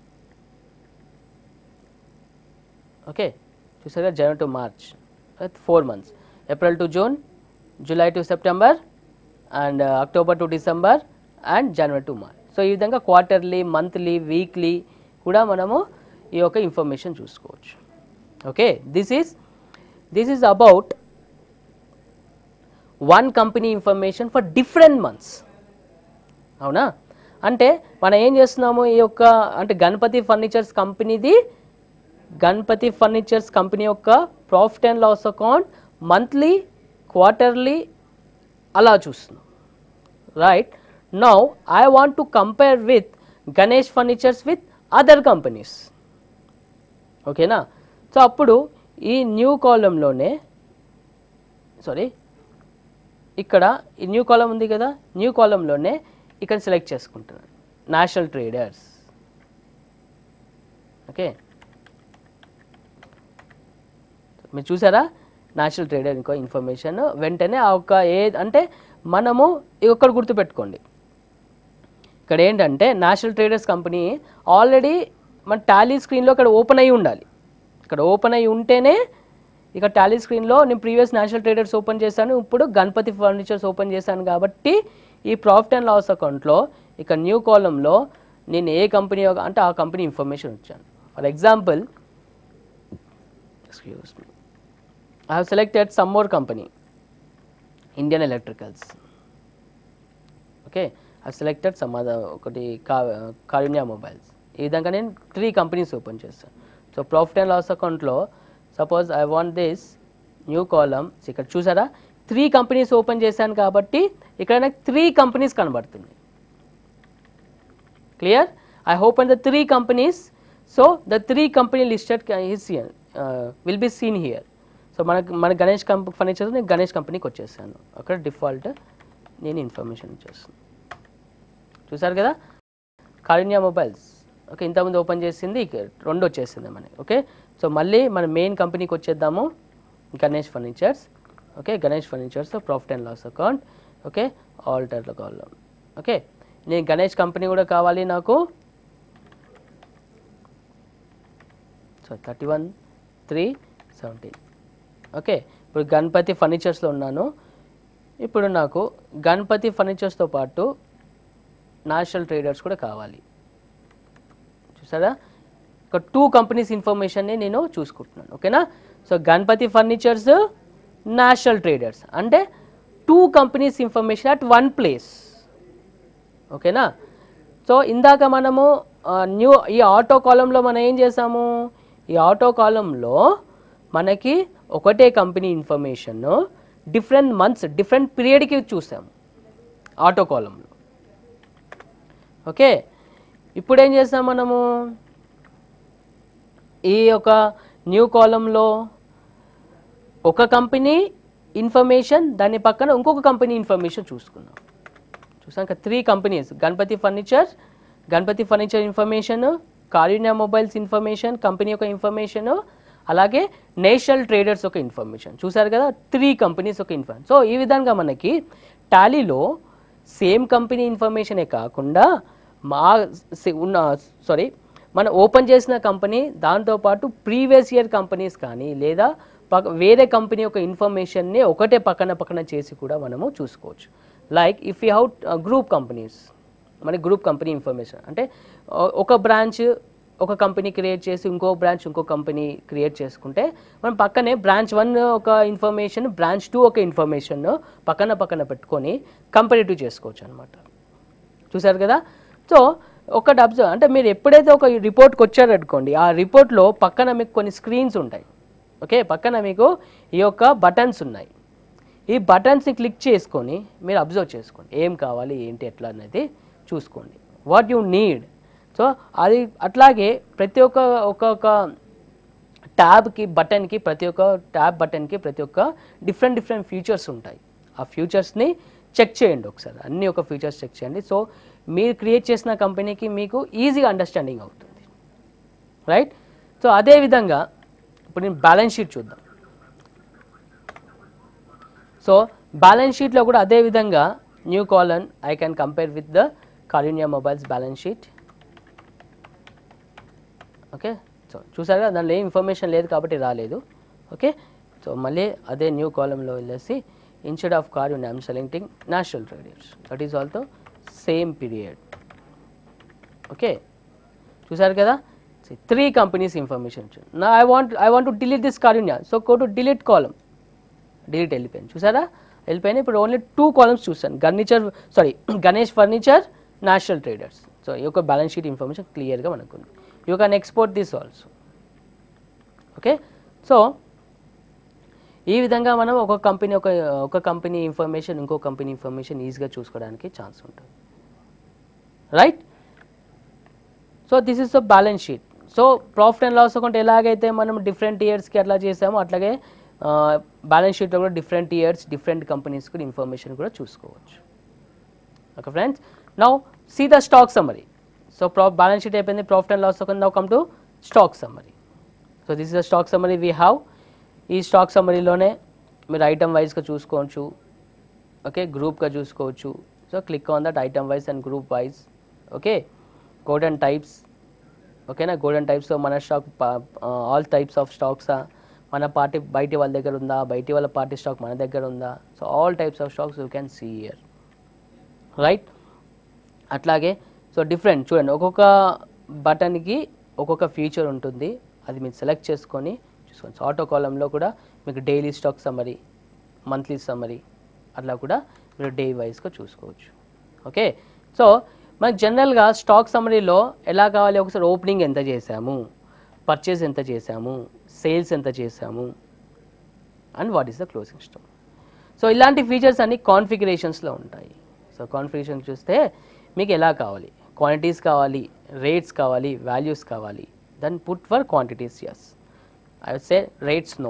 okay చూసారు కదా January to March four months, April to June, July to September and October to December and January to March. So ఈ విధంగా క్వార్టర్లీ, మంత్లీ, వీక్లీ కూడా మనము ఈ యొక్క ఇన్ఫర్మేషన్ చూసుకోవచ్చు. Okay this is this is about one company information for different months, అవునా. అంటే మనం ఏం చేస్తున్నాము, ఈ యొక్క అంటే గణపతి ఫర్నిచర్స్ కంపెనీది గణపతి ఫర్నిచర్స్ కంపెనీ యొక్క profit and loss account monthly, quarterly అలా చూస్తున్నాం, right. Now I want to compare with Ganesh furnitures with other companies, ఓకేనా. సో అప్పుడు ఈ న్యూ కాలంలోనే, సారీ ఇక్కడ ఈ న్యూ కాలం ఉంది కదా, న్యూ కాలంలోనే ఇక్కడ సెలెక్ట్ చేసుకుంటున్నాను నేషనల్ ట్రేడర్స్, ఓకే మీరు చూసారా నేషనల్ ట్రేడర్ ఇంకో ఇన్ఫర్మేషన్ వెంటనే ఆ ఒక ఏ అంటే మనము ఒక్కటి గుర్తుపెట్టుకోండి, ఇక్కడ ఏంటంటే నేషనల్ ట్రేడర్స్ కంపెనీ ఆల్రెడీ మన టాలీ స్క్రీన్లో ఇక్కడ ఓపెన్ అయ్యి ఉండాలి. ఇక్కడ ఓపెన్ అయ్యి ఉంటేనే ఇక టాలీ స్క్రీన్లో నేను ప్రీవియస్ నేషనల్ ట్రేడర్స్ ఓపెన్ చేశాను, ఇప్పుడు గణపతి ఫర్నిచర్స్ ఓపెన్ చేశాను కాబట్టి ఈ ప్రాఫిట్ అండ్ లాస్ అకౌంట్లో ఇక న్యూ కాలంలో నేను ఏ కంపెనీ అంటే ఆ కంపెనీ ఇన్ఫర్మేషన్ వచ్చాను. For example, excuse me, I have selected some more company, Indian Electricals, okay. I have selected some other ఒకటి కారుణ్య మొబైల్స్. ఈ విధంగా నేను త్రీ కంపెనీస్ ఓపెన్ చేస్తాను. సో ప్రాఫిట్ అండ్ లాస్ అకౌంట్లో suppose I want this new column, ఇక్కడ చూసారా త్రీ కంపెనీస్ ఓపెన్ చేశాను కాబట్టి ఇక్కడ నాకు త్రీ కంపెనీస్ కనబడుతుంది. Clear? I open the three companies, so the three company listed is here, uh, will be seen here. So మనకు మన గణేష్ కంపెనీ ఫర్నిచర్ నేను గణేష్ కంపెనీకి వచ్చేసాను, అక్కడ డిఫాల్ట్ నేను ఇన్ఫర్మేషన్ ఇచ్చేస్తాను. చూసారు కదా కారుణ్య మొబైల్స్. ఓకే, ఇంతకుముందు ఓపెన్ చేసింది రెండు వచ్చేసింది మనకి. ఓకే, సో మళ్ళీ మన మెయిన్ కంపెనీకి వచ్చేద్దాము, Ganesh furnitures. Okay, Ganesh furnitures profit and loss account. Okay, ఆల్టర్లో కావాలి. ఓకే, నేను గణేష్ కంపెనీ కూడా కావాలి నాకు. So thirty one three seventeen. Okay, ఇప్పుడు గణపతి ఫర్నిచర్స్లో ఉన్నాను. ఇప్పుడు నాకు గణపతి ఫర్నిచర్స్తో పాటు నేషనల్ ట్రేడర్స్ కూడా కావాలి. చూసారా, ఒక టూ కంపెనీస్ ఇన్ఫర్మేషన్ని నేను చూసుకుంటున్నాను. ఓకేనా, so Ganapati furnitures, national traders అంటే two companies information at one place. ఓకేనా, సో ఇందాక మనము న్యూ ఈ ఆటో కాలంలో మనం ఏం చేసాము, ఈ ఆటో కాలంలో మనకి ఒకటే company information different months different పీరియడ్కి చూసాము ఆటో కాలంలో. ఓకే, ఇప్పుడు ఏం చేస్తాం మనము, ఈ యొక్క న్యూ కాలంలో ఒక కంపెనీ ఇన్ఫర్మేషన్ దాని పక్కన ఇంకొక కంపెనీ ఇన్ఫర్మేషన్ చూసుకున్నాం. చూసాం కదా, three companies, Ganapati furniture, Ganapati furniture information, Karunya mobiles information company యొక్క ఇన్ఫర్మేషన్, అలాగే నేషనల్ ట్రేడర్స్ ఒక ఇన్ఫర్మేషన్. చూసారు కదా, త్రీ కంపెనీస్ ఒక ఇన్ఫర్మేషన్. సో ఈ విధంగా మనకి టాలీలో సేమ్ కంపెనీ ఇన్ఫర్మేషనే కాకుండా మా ఉన్న సారీ మనం ఓపెన్ చేసిన కంపెనీ దాంతోపాటు ప్రీవియస్ ఇయర్ కంపెనీస్ కానీ లేదా పక్క వేరే కంపెనీ యొక్క ఇన్ఫర్మేషన్ని ఒకటే పక్కన పక్కన చేసి కూడా మనము చూసుకోవచ్చు. Like if you have group companies, మనకి గ్రూప్ కంపెనీ ఇన్ఫర్మేషన్ అంటే ఒక బ్రాంచ్ ఒక కంపెనీ క్రియేట్ చేసి ఇంకో బ్రాంచ్ ఇంకో కంపెనీ క్రియేట్ చేసుకుంటే మనం పక్కనే బ్రాంచ్ వన్ ఒక ఇన్ఫర్మేషన్, బ్రాంచ్ టూ ఒక ఇన్ఫర్మేషన్ పక్కన పక్కన పెట్టుకొని కంపారిటివ్ చేసుకోవచ్చు అనమాట. చూసారు కదా, సో ఒకటి అబ్జర్వ్ అంటే మీరు ఎప్పుడైతే ఒక రిపోర్ట్కి వచ్చారనుకోండి, ఆ రిపోర్ట్లో పక్కన మీకు కొన్ని స్క్రీన్స్ ఉంటాయి. ఓకే, పక్కన మీకు ఈ యొక్క బటన్స్ ఉన్నాయి. ఈ బటన్స్ని క్లిక్ చేసుకొని మీరు అబ్జర్వ్ చేసుకోండి ఏం కావాలి ఏంటి ఎట్లా అనేది చూసుకోండి, వాట్ యు నీడ్. సో అది అట్లాగే ప్రతి ఒక్క ఒక్కొక్క ట్యాబ్కి బటన్కి ప్రతి ఒక్క ట్యాబ్ బటన్కి ప్రతి ఒక్క డిఫరెంట్ డిఫరెంట్ ఫీచర్స్ ఉంటాయి. ఆ ఫీచర్స్ని చెక్ చేయండి ఒకసారి, అన్ని ఒక ఫీచర్స్ చెక్ చేయండి. సో మీరు క్రియేట్ చేసిన కంపెనీకి మీకు ఈజీగా అండర్స్టాండింగ్ అవుతుంది, రైట్. సో అదేవిధంగా ఇప్పుడు నేను బ్యాలెన్స్ షీట్ చూద్దాం. సో బ్యాలెన్స్ షీట్లో కూడా అదేవిధంగా new column I can compare with the Karunya mobiles balance sheet. Okay, so చూసారు కదా దానిలో ఏ ఇన్ఫర్మేషన్ లేదు కాబట్టి రాలేదు. ఓకే, సో మళ్ళీ అదే న్యూ కాలంలో వెళ్ళేసి instead of Karunya I'm selecting national traders, that is also same period. Okay, చూసారు కదా త్రీ కంపెనీస్ ఇన్ఫర్మేషన్. నా I want I want to delete this Karunya, so go to delete column, delete వెళ్ళిపోయింది. చూసారా వెళ్ళిపోయింది. ఇప్పుడు ఓన్లీ టూ కాలమ్స్ చూస్తాను, furniture sorry Ganesh furniture, national traders. So ఈ యొక్క బ్యాలెన్స్ షీట్ ఇన్ఫర్మేషన్ క్లియర్గా మనకు ఉంది. You can export this also. Okay, so ఈ విధంగా మనం ఒక కంపెనీ ఒక ఒక కంపెనీ ఇన్ఫర్మేషన్ ఇంకో కంపెనీ ఇన్ఫర్మేషన్ ఈజీగా చూసుకోవడానికి ఛాన్స్ ఉంటుంది, right. So this is the balance sheet. So profit and loss account ఎలాగైతే మనం డిఫరెంట్ ఇయర్స్కి అట్లా చేసామో అట్లాగే బ్యాలెన్స్ షీట్లో కూడా డిఫరెంట్ ఇయర్స్ డిఫరెంట్ కంపెనీస్ కూడా ఇన్ఫర్మేషన్ కూడా చూసుకోవచ్చు. Okay friends, now see the stock summary. So ప్రా బ్యాలెన్స్ షీట్ అయిపోయింది, profit and loss account. Now come to stock summary. So this is the stock summary we have. ఈ స్టాక్ సమ్మరీలోనే మీరు ఐటమ్ వైజ్గా చూసుకోవచ్చు. ఓకే, గ్రూప్గా చూసుకోవచ్చు. So click on that item wise and group wise. Okay, golden types. ఓకేనా, గోల్డెన్ టైప్స్లో మన స్టాక్ ఆల్ టైప్స్ ఆఫ్ స్టాక్సా, మన పార్టీ బయటి వాళ్ళ దగ్గర ఉందా, బయటి వాళ్ళ పార్టీ స్టాక్ మన దగ్గర ఉందా. So all types of stocks you can see here, right. అట్లాగే సో డిఫరెంట్ చూడండి, ఒక్కొక్క బటన్కి ఒక్కొక్క ఫీచర్ ఉంటుంది, అది మీరు సెలెక్ట్ చేసుకొని చూసుకోండి. ఆటో కాలంలో కూడా మీకు daily stock summary, monthly summary అట్లా కూడా మీరు డే వైజ్గా చూసుకోవచ్చు. ఓకే, సో మనకు జనరల్గా స్టాక్ సమ్మరీలో ఎలా కావాలి, ఒకసారి ఓపెనింగ్ ఎంత చేసాము, పర్చేస్ ఎంత చేసాము, సేల్స్ ఎంత చేసాము, and what is the closing stock. So ఇలాంటి ఫీచర్స్ అన్ని కాన్ఫిగరేషన్స్లో ఉంటాయి. సో కాన్ఫిగరేషన్ చూస్తే మీకు ఎలా కావాలి, క్వాంటిటీస్ కావాలి, రేట్స్ కావాలి, వాల్యూస్ కావాలి, then put for quantities yes, I would say rates no.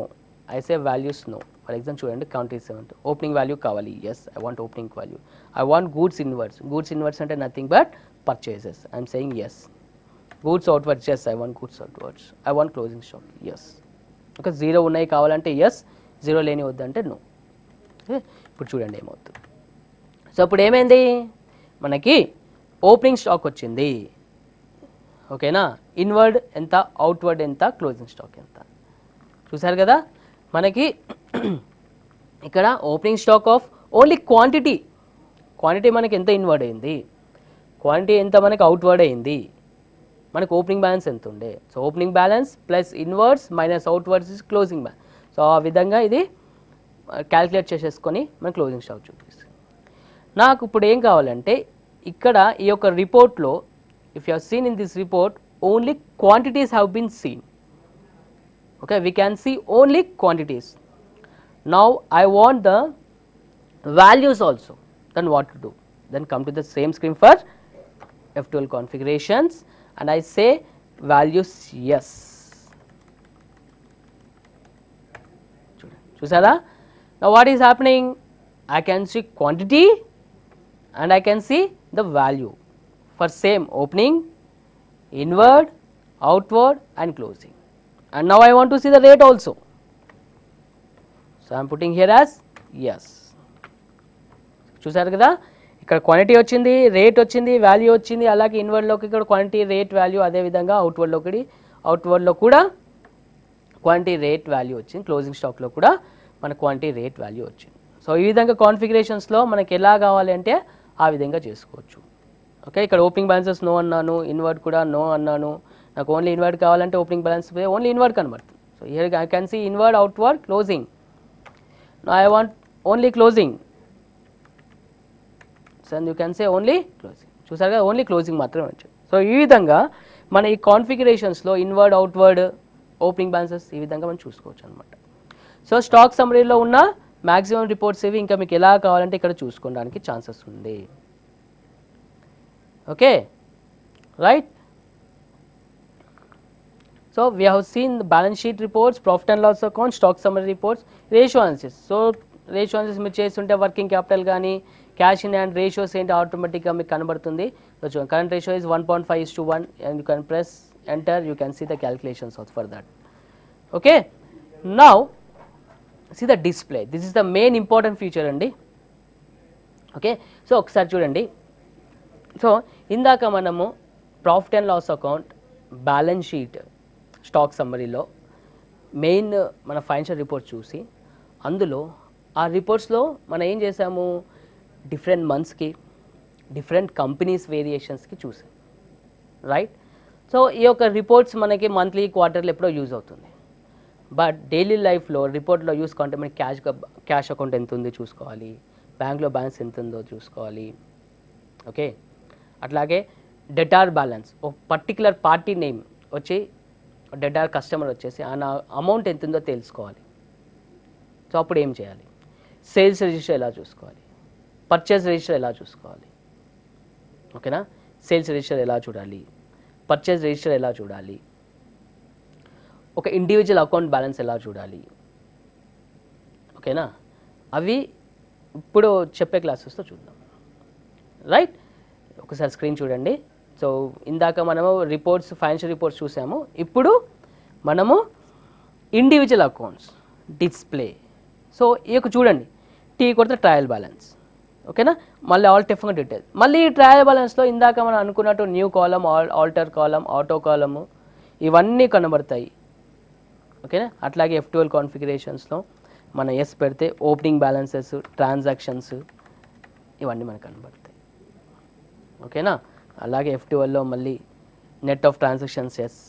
I say values no. For example, చూడండి count is seven. Opening value కావాలి, yes, I want opening value. I want goods inwards. Goods inwards అంటే nothing but purchases. I am saying yes. Goods outwards, yes, I want goods outwards. I want closing stock, yes. Okay, zero ఉన్నాయి కావాలంటే yes, జీరో లేని వద్దంటే no. Okay, ఇప్పుడు చూడండి ఏమవుతుంది. సో ఇప్పుడు ఏమైంది, మనకి ఓపెనింగ్ స్టాక్ వచ్చింది. ఓకేనా, ఇన్వర్డ్ ఎంత, అవుట్వర్డ్ ఎంత, క్లోజింగ్ స్టాక్ ఎంత చూసారు కదా. మనకి ఇక్కడ opening stock of only quantity, quantity మనకి ఎంత ఇన్వర్డ్ అయింది, క్వాంటిటీ ఎంత మనకి అవుట్వర్డ్ అయింది, మనకు ఓపెనింగ్ బ్యాలెన్స్ ఎంత ఉండే. So opening balance plus inwards minus outwards is closing balance. So ఆ విధంగా ఇది క్యాలిక్యులేట్ చేసేసుకొని మన క్లోజింగ్ స్టాక్ చూపిస్తుంది. నాకు ఇప్పుడు ఏం కావాలంటే ఇక్కడ ఈ యొక్క రిపోర్ట్లో, if you have seen in this report, only quantities have been seen. Okay, we can see only quantities. Now I want the values also. Then what to do? Then come to the same screen for F twelve configurations and I say values yes. Chusara? Now what is happening? I can see quantity and I can see the value for same opening, inward, outward and closing. And now I want to see the rate also. So I am putting here as yes. చూసారు కదా, ఇక్కడ క్వాంటిటీ వచ్చింది, రేట్ వచ్చింది, వాల్యూ వచ్చింది. అలాగే ఇన్వర్డ్లోకి ఇక్కడ క్వాంటిటీ, రేట్, వాల్యూ, అదేవిధంగా అవుట్వర్డ్లోకి అవుట్వర్డ్లో కూడా క్వాంటిటీ, రేట్, వాల్యూ వచ్చింది. క్లోజింగ్ స్టాక్లో కూడా మన క్వాంటిటీ, రేట్, వాల్యూ వచ్చింది. సో ఈ విధంగా కాన్ఫిగరేషన్స్లో మనకి ఎలా కావాలి అంటే ఆ విధంగా చేసుకోవచ్చు. ఓకే, ఇక్కడ ఓపెనింగ్ బ్యాలెన్సెస్ నో అన్నాను, ఇన్వర్డ్ కూడా నో అన్నాను. నాకు ఓన్లీ ఇన్వర్డ్ కావాలంటే ఓపెనింగ్ బ్యాలెన్స్ ఓన్లీ ఇన్వర్డ్ కనబడుతుంది. So here I can see inward, outward, closing. No I want only closing. So you can say only closing. చూసారు కదా, ఓన్లీ క్లోజింగ్ మాత్రమే వచ్చింది. సో ఈ విధంగా మన ఈ కాన్ఫిగరేషన్స్లో ఇన్వర్డ్, అవుట్వర్డ్, ఓపెనింగ్ బ్యాలెన్సెస్ ఈ విధంగా మనం చూసుకోవచ్చు అనమాట. సో స్టాక్ సమ్మరీలో ఉన్న మ్యాక్సిమం రిపోర్ట్స్ ఇవి. ఇంకా మీకు ఎలా కావాలంటే ఇక్కడ చూసుకోవడానికి ఛాన్సెస్ ఉంది. Okay, right. So we have seen the balance sheet reports, profit and loss account, stock summary reports, ratio analysis. So ratio analysis మీరు చేస్తుంటే వర్కింగ్ క్యాపిటల్ కానీ క్యాష్ ఇన్ హ్యాండ్ రేషియోస్ ఏంటి ఆటోమేటిక్గా మీకు కనబడుతుంది. So current ratio is one point five is to one and you can press enter, you can see the calculations for that. Okay, now see the display. This is the main important feature అండి. ఓకే, సో ఒకసారి చూడండి. సో ఇందాక మనము profit and loss account, balance sheet, stock సమ్మరీలో మెయిన్ మన ఫైనాన్షియల్ రిపోర్ట్ చూసి అందులో ఆ రిపోర్ట్స్లో మనం ఏం చేసాము, డిఫరెంట్ మంత్స్కి, డిఫరెంట్ కంపెనీస్ వేరియేషన్స్కి చూసాం, రైట్. సో ఈ యొక్క రిపోర్ట్స్ మనకి మంత్లీ, క్వార్టర్లీ ఎప్పుడో యూజ్ అవుతుంది. బట్ డైలీ లైఫ్లో రిపోర్ట్లో చూసుకుంటే మనకి క్యాష్ క్యాష్ అకౌంట్ ఎంత ఉంది చూసుకోవాలి, బ్యాంక్లో బ్యాలెన్స్ ఎంత ఉందో చూసుకోవాలి. ఓకే, అట్లాగే డెటార్ బ్యాలెన్స్, ఒక పర్టికులర్ పార్టీ నేమ్ వచ్చి డెటార్ కస్టమర్ వచ్చేసి ఆ అమౌంట్ ఎంత ఉందో తెలుసుకోవాలి. సో అప్పుడు ఏం చేయాలి, సేల్స్ రిజిస్టర్ ఎలా చూసుకోవాలి, పర్చేస్ రిజిస్టర్ ఎలా చూసుకోవాలి. ఓకేనా, సేల్స్ రిజిస్టర్ ఎలా చూడాలి, పర్చేస్ రిజిస్టర్ ఎలా చూడాలి, ఒక ఇండివిజువల్ అకౌంట్ బ్యాలెన్స్ ఎలా చూడాలి. ఓకేనా, అవి ఇప్పుడు చెప్పే క్లాసెస్తో చూద్దాం, రైట్. ఒకసారి స్క్రీన్ చూడండి. సో ఇందాక మనము రిపోర్ట్స్, ఫైనాన్షియల్ రిపోర్ట్స్ చూసాము. ఇప్పుడు మనము ఇండివిజువల్ అకౌంట్స్ డిస్ప్లే. సో ఈ యొక్క చూడండి, టీ కొడితే ట్రయల్ బ్యాలెన్స్. ఓకేనా, మళ్ళీ ఆల్ టెఫ్గా డీటెయిల్. మళ్ళీ ఈ ట్రయల్ బ్యాలెన్స్లో ఇందాక మనం అనుకున్నట్టు new column, all alter column, auto column ఇవన్నీ కనబడతాయి. ఓకేనా, అట్లాగే ఎఫ్ ట్వెల్వ్ కాన్ఫిగరేషన్స్లో మనం ఎస్ పెడితే ఓపెనింగ్ బ్యాలెన్సెస్, ట్రాన్సాక్షన్స్ ఇవన్నీ మనకు కనబడతాయి. ఓకేనా, అలాగే ఎఫ్ ట్వెల్వ్లో మళ్ళీ net of transactions yes,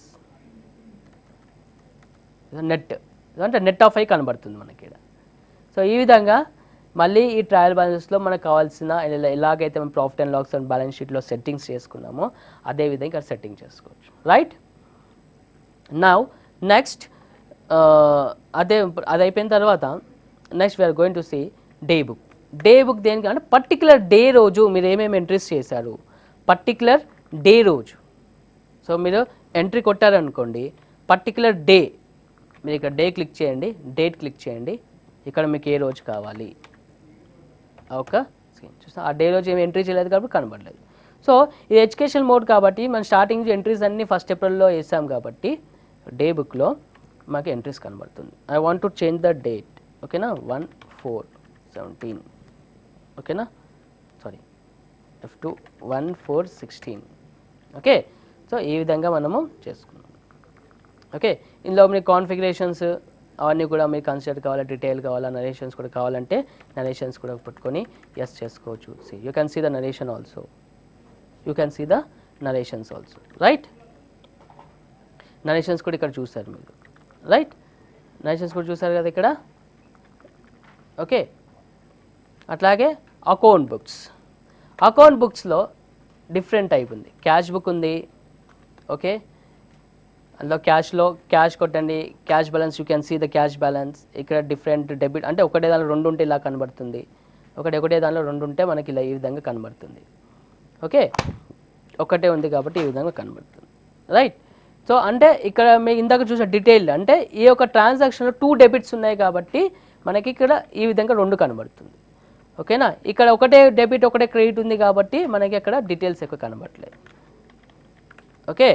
net అంటే నెట్ ఆఫ్ అయి కనబడుతుంది మనకి ఇక్కడ. సో ఈ విధంగా మళ్ళీ ఈ ట్రయల్ బ్యాలెన్స్లో మనకు కావాల్సిన ఎలాగైతే మనం profit and loss and balance షీట్లో సెట్టింగ్స్ చేసుకున్నామో అదేవిధంగా ఇక్కడ సెట్టింగ్ చేసుకోవచ్చు, రైట్. నౌ నెక్స్ట్ అదే అది అయిపోయిన తర్వాత next we are going to see day book. Day book దేనికి అంటే పర్టికులర్ డే రోజు మీరు ఏమేమి ఎంట్రీస్ చేశారు, పర్టికులర్ డే రోజు. సో మీరు ఎంట్రీ కొట్టారనుకోండి, పర్టికులర్ డే మీరు ఇక్కడ డే క్లిక్ చేయండి, డేట్ క్లిక్ చేయండి, ఇక్కడ మీకు ఏ రోజు కావాలి ఒక స్క్రీన్ చూస్తా. ఆ డే రోజు ఏమి ఎంట్రీ చేయలేదు కాబట్టి కనబడలేదు. సో ఇది ఎడ్యుకేషన్ మోడ్ కాబట్టి మనం స్టార్టింగ్ ఎంట్రీస్ అన్ని ఫస్ట్ ఏప్రిల్లో వేసాం కాబట్టి డే బుక్లో మాకు ఎంట్రీస్ కనబడుతుంది. I want to change the date, ఓకేనా, వన్ ఫోర్ సెవెంటీన్, ఓకేనా, sorry F two one four sixteen, okay. So ఈ విధంగా మనము చేసుకున్నాం. ఓకే, ఇందులో మీకు కాన్ఫిగరేషన్స్ అవన్నీ కూడా మీకు కన్సిడర్ కావాలా, డీటెయిల్ కావాలా, నరేషన్స్ కూడా కావాలంటే నరేషన్స్ కూడా పెట్టుకొని ఎస్ చేసుకోవచ్చు. See you can see the narration also, you can see the narrations also, right. Narrations కూడా ఇక్కడ చూస్తారు మీరు, రైట్. నరేషన్స్ కూడా చూసారు కదా ఇక్కడ, ఓకే. అట్లాగే అకౌంట్ బుక్స్, అకౌంట్ బుక్స్లో డిఫరెంట్ టైప్ ఉంది. క్యాష్ బుక్ ఉంది, ఓకే. అందులో క్యాష్లో క్యాష్ కొట్టండి, cash balance, you can see the cash balance. ఇక్కడ డిఫరెంట్ డెబిట్ అంటే ఒకటే దానిలో రెండు ఉంటే ఇలా కనబడుతుంది, ఒకటి ఒకటే దానిలో రెండు ఉంటే మనకి ఇలా ఈ విధంగా కనబడుతుంది, ఓకే. ఒకటే ఉంది కాబట్టి ఈ విధంగా కనబడుతుంది, రైట్. సో అంటే ఇక్కడ మీకు ఇందాక చూసే డీటెయిల్ అంటే ఈ యొక్క ట్రాన్సాక్షన్లో టూ డెబిట్స్ ఉన్నాయి కాబట్టి మనకి ఇక్కడ ఈ విధంగా రెండు కనబడుతుంది, ఓకేనా. ఇక్కడ ఒకటే డెబిట్ ఒకటే క్రెడిట్ ఉంది కాబట్టి మనకి అక్కడ డీటెయిల్స్ ఎక్కువ కనబడట్లేదు, ఓకే.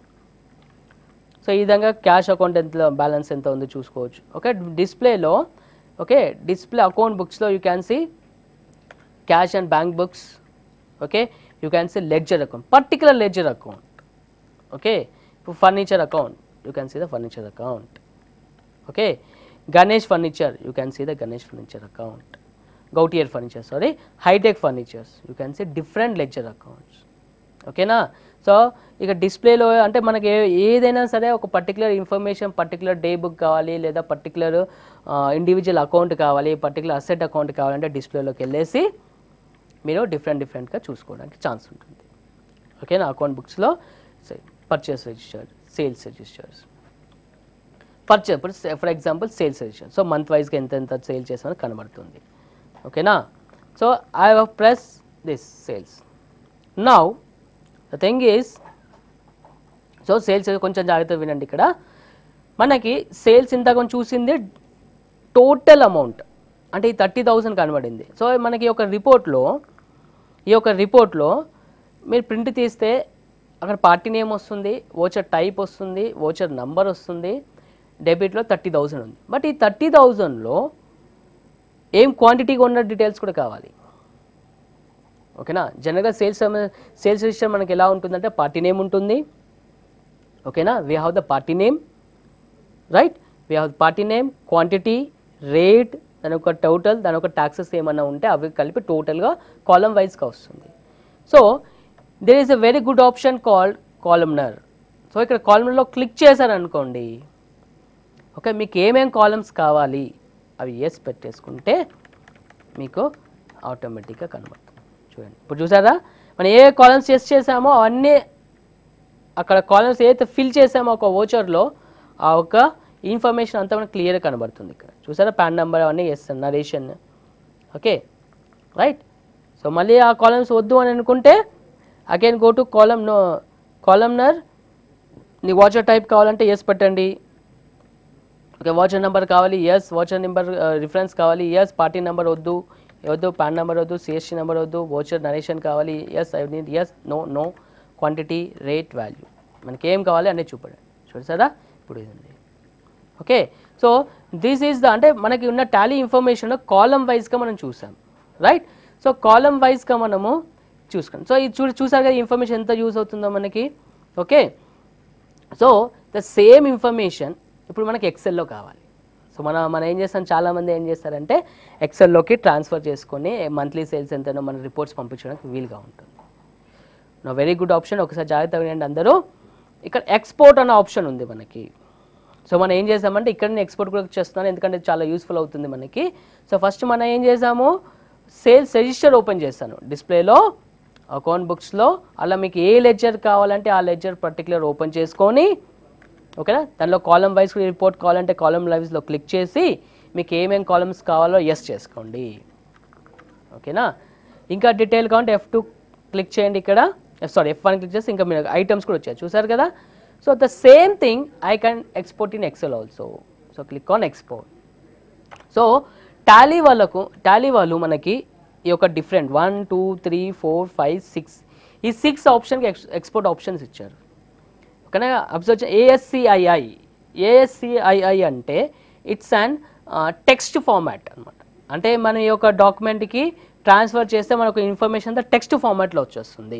సో ఈ విధంగా క్యాష్ అకౌంట్ ఎంత బ్యాలెన్స్ ఎంత ఉందో చూసుకోవచ్చు, ఓకే. డిస్ప్లేలో, ఓకే, డిస్ప్లే అకౌంట్ బుక్స్లో you can see cash and bank books, okay. You can see ledger account, particular ledger account, okay. ఇప్పుడు furniture account, you can see the furniture account, okay. Ganesh furniture, you can see the Ganesh furniture account. గౌటియర్ furniture, sorry, hitech furnitures, you can see different ledger accounts, ఓకేనా. సో ఇక డిస్ప్లేలో అంటే మనకి ఏదైనా సరే ఒక particular information, particular day book కావాలి లేదా పర్టికులర్ ఇండివిజువల్ అకౌంట్ కావాలి, పర్టికులర్ అసెట్ అకౌంట్ కావాలంటే డిస్ప్లేలోకి వెళ్ళేసి మీరు డిఫరెంట్ డిఫరెంట్గా చూసుకోవడానికి ఛాన్స్ ఉంటుంది, ఓకేనా. అకౌంట్ బుక్స్లో purchase register, sales registers, purchase for example sales register. So month వైజ్గా ఎంత ఎంత సేల్ చేసామని కనబడుతుంది, ఓకేనా. So I have press this sales. Now the thing is, so sales కొంచెం జాగ్రత్తగా వినండి. ఇక్కడ మనకి సేల్స్ ఇంత కొంచెం చూసింది టోటల్ అమౌంట్ అంటే ఈ థర్టీ థౌసండ్ కనబడింది. సో మనకి ఒక రిపోర్ట్లో ఈ యొక్క రిపోర్ట్లో మీరు ప్రింట్ తీస్తే అక్కడ పార్టీ నేమ్ వస్తుంది, వోచర్ టైప్ వస్తుంది, వోచర్ నంబర్ వస్తుంది, డెబిట్లో థర్టీ థౌసండ్ ఉంది. బట్ ఈ థర్టీ థౌసండ్లో ఏం క్వాంటిటీగా ఉన్న డీటెయిల్స్ కూడా కావాలి, ఓకేనా. జనరల్గా సేల్స్ సేల్స్ రిజిస్టర్ మనకి ఎలా ఉంటుందంటే పార్టీ నేమ్ ఉంటుంది, ఓకేనా. We have the party name, right. We have party name, quantity, rate, దాని ఒక టోటల్, దాని ఒక ట్యాక్సెస్ ఏమన్నా ఉంటే అవి కలిపి టోటల్గా కాలం వైజ్గా వస్తుంది. So there is a very good option called columnar. So ఇక్కడ కాలమ్నర్లో క్లిక్ చేశారనుకోండి, ఓకే, మీకు ఏమేం కాలమ్స్ కావాలి అవి ఎస్ పెట్టేసుకుంటే మీకు ఆటోమేటిక్గా కనబడుతుంది. చూడండి ఇప్పుడు చూసారా, మనం ఏ కాలమ్స్ ఎస్ చేసామో అవన్నీ అక్కడ కాలమ్స్ ఏదైతే ఫిల్ చేసామో ఒక వోచర్లో ఆ ఒక ఇన్ఫర్మేషన్ అంతా మనకు క్లియర్గా కనబడుతుంది. ఇక్కడ చూసారా, పాన్ నెంబర్ అవన్నీ yes, narration, okay, right. So మళ్ళీ ఆ కాలమ్స్ వద్దు అని అనుకుంటే again go to column no columnar. నీ వాచర్ టైప్ కావాలంటే ఎస్ పెట్టండి, ఓకే. వాచర్ నెంబర్ కావాలి, ఎస్. వాచర్ నెంబర్ రిఫరెన్స్ కావాలి, ఎస్. పార్టీ నెంబర్ వద్దు వద్దు పాన్ నెంబర్ వద్దు, సిఎస్టీ నెంబర్ వద్దు, వోచర్ నరేషన్ కావాలి, yes. I need yes, no no. Quantity, rate, value మనకి ఏం కావాలి అనేది చూపండి. చూసారా ఇప్పుడు ఇది, okay. So this is the అంటే మనకి ఉన్న టాలీ ఇన్ఫర్మేషన్ కాలం వైజ్గా మనం చూసాం, రైట్. సో కాలం వైజ్గా మనము చూసుకోండి. సో ఇది చూ చూసారు కదా ఇన్ఫర్మేషన్ ఎంత యూజ్ అవుతుందో మనకి, okay. So the same information ఇప్పుడు మనకి ఎక్సెల్లో కావాలి. సో మన మనం ఏం చేస్తాం, చాలామంది ఏం చేస్తారంటే ఎక్సెల్లోకి ట్రాన్స్ఫర్ చేసుకొని మంత్లీ సేల్స్ ఎంతనో మన రిపోర్ట్స్ పంపించడానికి వీలుగా ఉంటుంది. నా వెరీ గుడ్ ఆప్షన్, ఒకసారి జాగ్రత్తగా వినండి అందరూ. ఇక్కడ ఎక్స్పోర్ట్ అనే ఆప్షన్ ఉంది మనకి. సో మనం ఏం చేసామంటే ఇక్కడ నేను ఎక్స్పోర్ట్ కూడా చేస్తున్నాను ఎందుకంటే చాలా యూస్ఫుల్ అవుతుంది మనకి. సో ఫస్ట్ మనం ఏం చేసాము, సేల్స్ రిజిస్టర్ ఓపెన్ చేస్తాను డిస్ప్లేలో, అకౌంట్ బుక్స్లో. అలా మీకు ఏ లెడ్జర్ కావాలంటే ఆ లెడ్జర్ పర్టికులర్ ఓపెన్ చేసుకొని, ఓకేనా. దానిలో కాలం వైజ్ రిపోర్ట్ కావాలంటే కాలం వైజ్లో క్లిక్ చేసి మీకు ఏమేం కాలమ్స్ కావాలో ఎస్ చేసుకోండి, ఓకేనా. ఇంకా డీటెయిల్ కావాలంటే ఎఫ్ టూ క్లిక్ చేయండి ఇక్కడ, సారీ ఎఫ్ వన్ క్లిక్ చేసి ఇంకా మీరు ఐటమ్స్ కూడా వచ్చాయి చూసారు కదా. So the same thing I can export in Excel also. So click on export. So tally వాళ్ళకు tally వాళ్ళు మనకి ఈ యొక్క different one two three four five six ఈ సిక్స్ ఆప్షన్కి ఎక్స్పోర్ట్ ఆప్షన్స్ ఇచ్చారు. ఓకేనా, అబ్జర్వ్ ఏఎస్సిఐఐ ఏఎస్సిఐఐ అంటే ఇట్స్ అండ్ టెక్స్ట్ ఫార్మాట్ అనమాట. అంటే మన ఈ యొక్క డాక్యుమెంట్కి ట్రాన్స్ఫర్ చేస్తే మనకు ఇన్ఫర్మేషన్ అంతా టెక్స్ట్ ఫార్మాట్లో వచ్చేస్తుంది.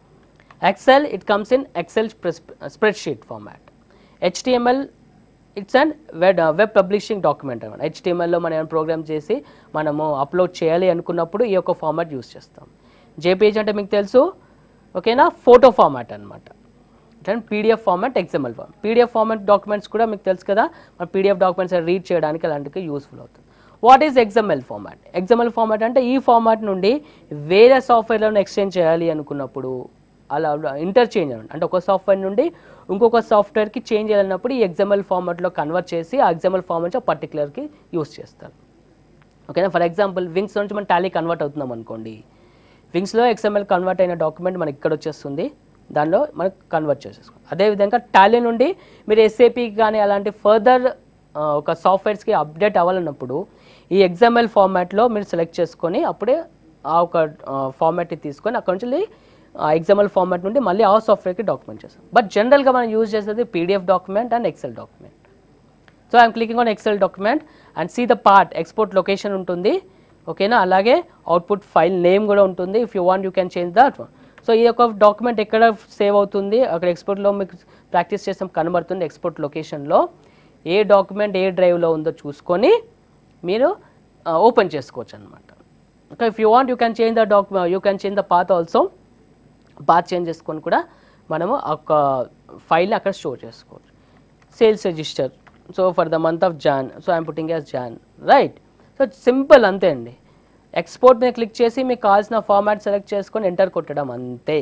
Excel, it comes in Excel spreadsheet format. H T M L, it's an web, uh, web publishing document. H T M L లో మనం ప్రోగ్రామ్ చేసి మనము అప్లోడ్ చేయాలి అనుకున్నప్పుడు ఈ యొక్క ఫార్మాట్ యూస్ చేస్తాం. జేపీజీ అంటే మీకు తెలుసు, ఓకేనా, ఫోటో ఫార్మాట్ అనమాట. And PDF format, XML format. PDF format documents కూడా మీకు తెలుసు కదా, మన పీడిఎఫ్ డాక్యుమెంట్స్ రీడ్ చేయడానికి అలాంటివి యూస్ఫుల్ అవుతుంది. What is XML format? XML format అంటే ఈ ఫార్మాట్ నుండి వేరే సాఫ్ట్వేర్లను ఎక్స్చేంజ్ చేయాలి అనుకున్నప్పుడు అలా ఇంటర్చేంజ్ అనమాట. అంటే ఒక సాఫ్ట్వేర్ నుండి ఇంకొక సాఫ్ట్వేర్కి చేంజ్ చేయాలన్నప్పుడు ఈ ఎక్స్ఎంఎల్ ఫార్మాట్లో కన్వర్ట్ చేసి ఆ ఎక్స్ఎంఎల్ ఫార్మాట్ పర్టికులర్కి యూస్ చేస్తారు. ఓకేనా, ఫర్ ఎగ్జాంపుల్ వింగ్స్ నుంచి మనం టాలీ కన్వర్ట్ అవుతున్నాం అనుకోండి, వింగ్స్లో ఎక్స్ఎంఎల్ కన్వర్ట్ అయిన డాక్యుమెంట్ మనకి ఇక్కడ వచ్చేస్తుంది, దానిలో మనకు కన్వర్ట్ చేసేసుకోండి. అదేవిధంగా టాలీ నుండి మీరు ఎస్ఏపీకి కానీ అలాంటి ఫర్దర్ ఒక సాఫ్ట్వేర్స్కి అప్డేట్ అవ్వాలన్నప్పుడు ఈ ఎక్స్ఎంఎల్ ఫార్మాట్లో మీరు సెలెక్ట్ చేసుకొని అప్పుడే ఆ ఒక ఫార్మాట్ని తీసుకొని అక్కడ నుంచి ఎక్స్ఎంఎల్ ఫార్మాట్ నుండి మళ్ళీ ఆ సాఫ్ట్వేర్కి డాక్యుమెంట్ చేస్తాం. బట్ జనరల్గా మనం యూజ్ చేసేది PDF document and Excel document. So I'm clicking on Excel document and see the part export location ఉంటుంది. ఓకేనా, అలాగే అవుట్పుట్ ఫైల్ నేమ్ కూడా ఉంటుంది. If you want you can change that. So ఈ యొక్క డాక్యుమెంట్ ఎక్కడ సేవ్ అవుతుంది, అక్కడ ఎక్స్పోర్ట్లో మీకు ప్రాక్టీస్ చేసాం కనబడుతుంది. ఎక్స్పోర్ట్ లొకేషన్లో ఏ డాక్యుమెంట్ ఏ డ్రైవ్లో ఉందో చూసుకొని మీరు ఓపెన్ చేసుకోవచ్చు అనమాట. Okay, if you want you can change the document, you can change the path also. Path change చేసుకొని కూడా మనము ఒక ఫైల్ని అక్కడ స్టోర్ చేసుకోవచ్చు. Sales register, so for the month of Jan, so I'm putting as Jan, right. So simple అంతే అండి. ఎక్స్పోర్ట్ మీద క్లిక్ చేసి మీకు కావాల్సిన ఫార్మాట్ సెలెక్ట్ చేసుకొని ఎంటర్ కొట్టడం అంతే.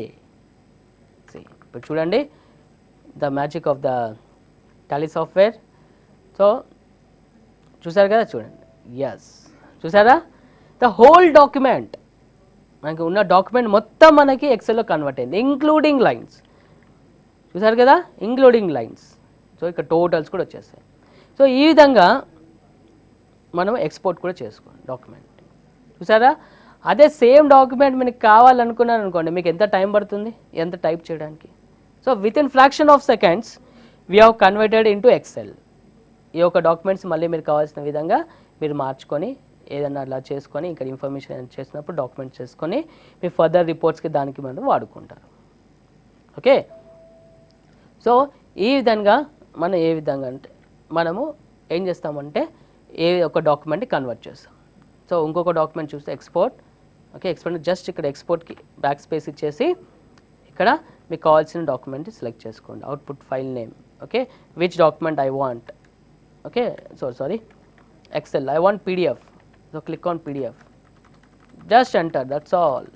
ఇప్పుడు చూడండి the magic of the Tally software. So చూసారు కదా, చూడండి, ఎస్ చూసారా, ద హోల్ డాక్యుమెంట్ మనకి ఉన్న డాక్యుమెంట్ మొత్తం మనకి ఎక్సెల్లో కన్వర్ట్ అయింది, ఇంక్లూడింగ్ లైన్స్. చూసారు కదా, ఇంక్లూడింగ్ లైన్స్. సో ఇక్కడ టోటల్స్ కూడా వచ్చేస్తాయి. సో ఈ విధంగా మనం ఎక్స్పోర్ట్ కూడా చేసుకోండి డాక్యుమెంట్. చూసారా, అదే సేమ్ డాక్యుమెంట్ మీకు కావాలనుకున్నాను అనుకోండి, మీకు ఎంత టైం పడుతుంది ఎంత టైప్ చేయడానికి. So with in fraction of seconds we have converted into Excel. ఈ యొక్క డాక్యుమెంట్స్ మళ్ళీ మీరు కావాల్సిన విధంగా మీరు మార్చుకొని ఏదన్నా అలా చేసుకొని ఇక్కడ ఇన్ఫర్మేషన్ చేసినప్పుడు డాక్యుమెంట్ చేసుకొని మీ ఫర్దర్ రిపోర్ట్స్కి దానికి మనం వాడుకుంటారు. ఓకే, సో ఈ విధంగా మనం ఏ విధంగా అంటే మనము ఏం చేస్తామంటే ఏ ఒక డాక్యుమెంట్ని కన్వర్ట్ చేస్తాం. సో ఇంకొక డాక్యుమెంట్ చూస్తే ఎక్స్పోర్ట్. ఓకే, ఎక్స్పోర్ట్ జస్ట్ ఇక్కడ ఎక్స్పోర్ట్కి బ్యాక్ స్పేస్ ఇచ్చేసి ఇక్కడ మీకు కావాల్సిన డాక్యుమెంట్ సెలెక్ట్ చేసుకోండి. Output file name, okay, which document I want. Okay, so sorry Excel, I want PDF. So click on P D F, just enter, that's all.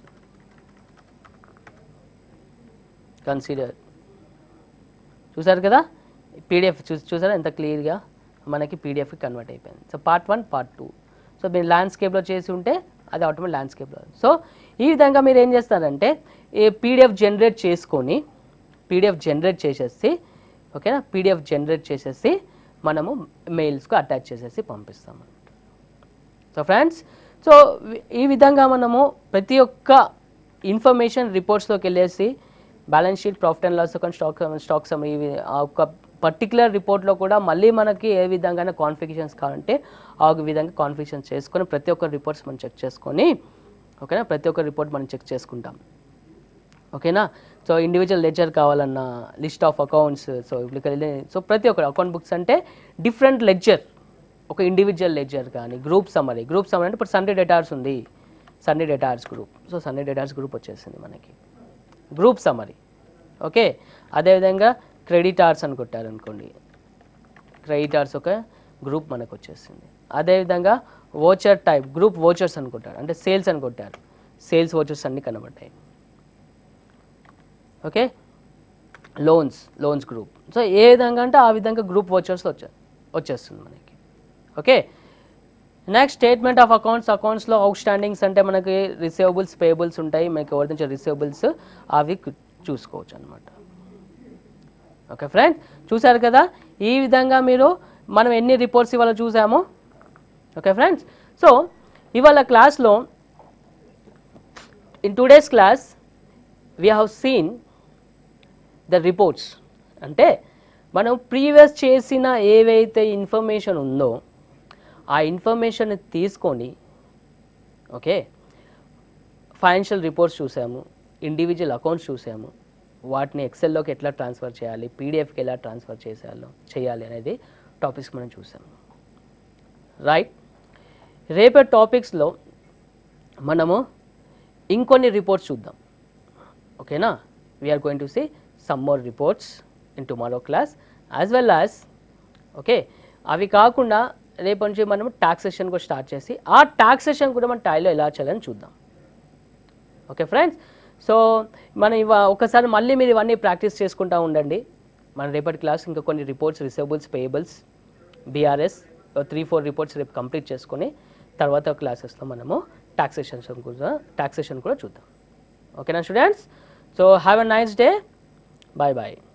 Consider. చూసారు కదా పీడిఎఫ్ చూ చూసారా ఎంత క్లియర్గా మనకి పీడిఎఫ్కి కన్వర్ట్ అయిపోయింది. So part one part two. So మీరు ల్యాండ్స్కేప్లో చేసి ఉంటే అది ఆటోమేటిక్ ల్యాండ్స్కేప్లో. సో ఈ విధంగా మీరు ఏం చేస్తారంటే ఈ పీడిఎఫ్ జనరేట్ చేసుకొని పీడిఎఫ్ జనరేట్ చేసేసి, ఓకేనా, పీడిఎఫ్ జనరేట్ చేసేసి మనము మెయిల్స్కు అటాచ్ చేసేసి పంపిస్తాము. సో ఫ్రెండ్స్, సో ఈ విధంగా మనము ప్రతి ఒక్క ఇన్ఫర్మేషన్ రిపోర్ట్స్లోకి వెళ్ళేసి balance sheet, profit and loss account, stock stock summary, ఆ ఒక పర్టికులర్ రిపోర్ట్లో కూడా మళ్ళీ మనకి ఏ విధంగా కాన్ఫిగరేషన్స్ కావాలంటే ఆ విధంగా కాన్ఫిగరేషన్ చేసుకొని ప్రతి ఒక్క రిపోర్ట్స్ మనం చెక్ చేసుకొని, ఓకేనా, ప్రతి ఒక్క రిపోర్ట్ మనం చెక్ చేసుకుంటాం. ఓకేనా, సో ఇండివిజువల్ లెడ్జర్ కావాలన్నా, list of accounts, so so ప్రతి ఒక్క అకౌంట్ బుక్స్ అంటే డిఫరెంట్ లెడ్జర్, ఒక ఇండివిజువల్ లెడ్జర్ కానీ గ్రూప్ సమ్మరీ. గ్రూప్ సమ్మరీ అంటే ఇప్పుడు సండే డేటార్స్ ఉంది, sundry debtors group. So sundry debtors group వచ్చేసింది మనకి గ్రూప్ సమ్మరీ. ఓకే, అదేవిధంగా క్రెడిటార్స్ అని కొట్టారనుకోండి, క్రెడిటార్స్ ఒక గ్రూప్ మనకు వచ్చేసింది. అదేవిధంగా వోచర్ టైప్ గ్రూప్ వోచర్స్ అని కొట్టారు, అంటే సేల్స్ అని కొట్టారు, సేల్స్ వోచర్స్ అన్నీ కనబడ్డాయి. Okay, loans loans group. So ఏ విధంగా అంటే ఆ విధంగా గ్రూప్ వోచర్స్ వచ్చే వచ్చేస్తుంది మనకి. Okay, next statement of accounts. అకౌంట్స్లో అవుట్ స్టాండింగ్స్ అంటే మనకి రిసీవబుల్స్, పేయబుల్స్ ఉంటాయి. మనకి ఎవరి నుంచి రిసీవబుల్స్ అవి చూసుకోవచ్చు అనమాట. ఓకే ఫ్రెండ్స్, చూసారు కదా ఈ విధంగా మీరు మనం ఎన్ని రిపోర్ట్స్ ఇవాళ చూసాము. ఓకే ఫ్రెండ్స్, సో ఇవాళ క్లాస్లో in today's class we have seen the reports. అంటే మనం ప్రీవియస్ చేసిన ఏవైతే ఇన్ఫర్మేషన్ ఉందో ఆ ఇన్ఫర్మేషన్ తీసుకొని ఓకే ఫైనాన్షియల్ రిపోర్ట్స్ చూసాము, ఇండివిజువల్ అకౌంట్స్ చూసాము, వాటిని ఎక్సెల్లోకి ఎట్లా ట్రాన్స్ఫర్ చేయాలి, పీడిఎఫ్కి ఎలా ట్రాన్స్ఫర్ చేసేయాలో చేయాలి అనేది టాపిక్స్ మనం చూసాము. రైట్, రేపటి టాపిక్స్లో మనము ఇంకొన్ని రిపోర్ట్స్ చూద్దాం. ఓకేనా, we are going to see some more reports in tomorrow class as well as okay అవి కాకుండా రేపు నుంచి మనం టాక్సేషన్ కూడా స్టార్ట్ చేసి ఆ టాక్సేషన్ కూడా మన టాలీలో ఎలా చేయాలని చూద్దాం. ఓకే ఫ్రెండ్స్, సో మనం ఇవ ఒకసారి మళ్ళీ మీరు ఇవన్నీ ప్రాక్టీస్ చేసుకుంటూ ఉండండి. మన రేపటి క్లాస్ ఇంకా కొన్ని reports, receivables, payables, BRS three four reports రేపు కంప్లీట్ చేసుకొని తర్వాత క్లాసెస్లో మనము టాక్సేషన్ కూడా టాక్సేషన్ కూడా చూద్దాం. ఓకేనా students, so have a nice day, bye bye.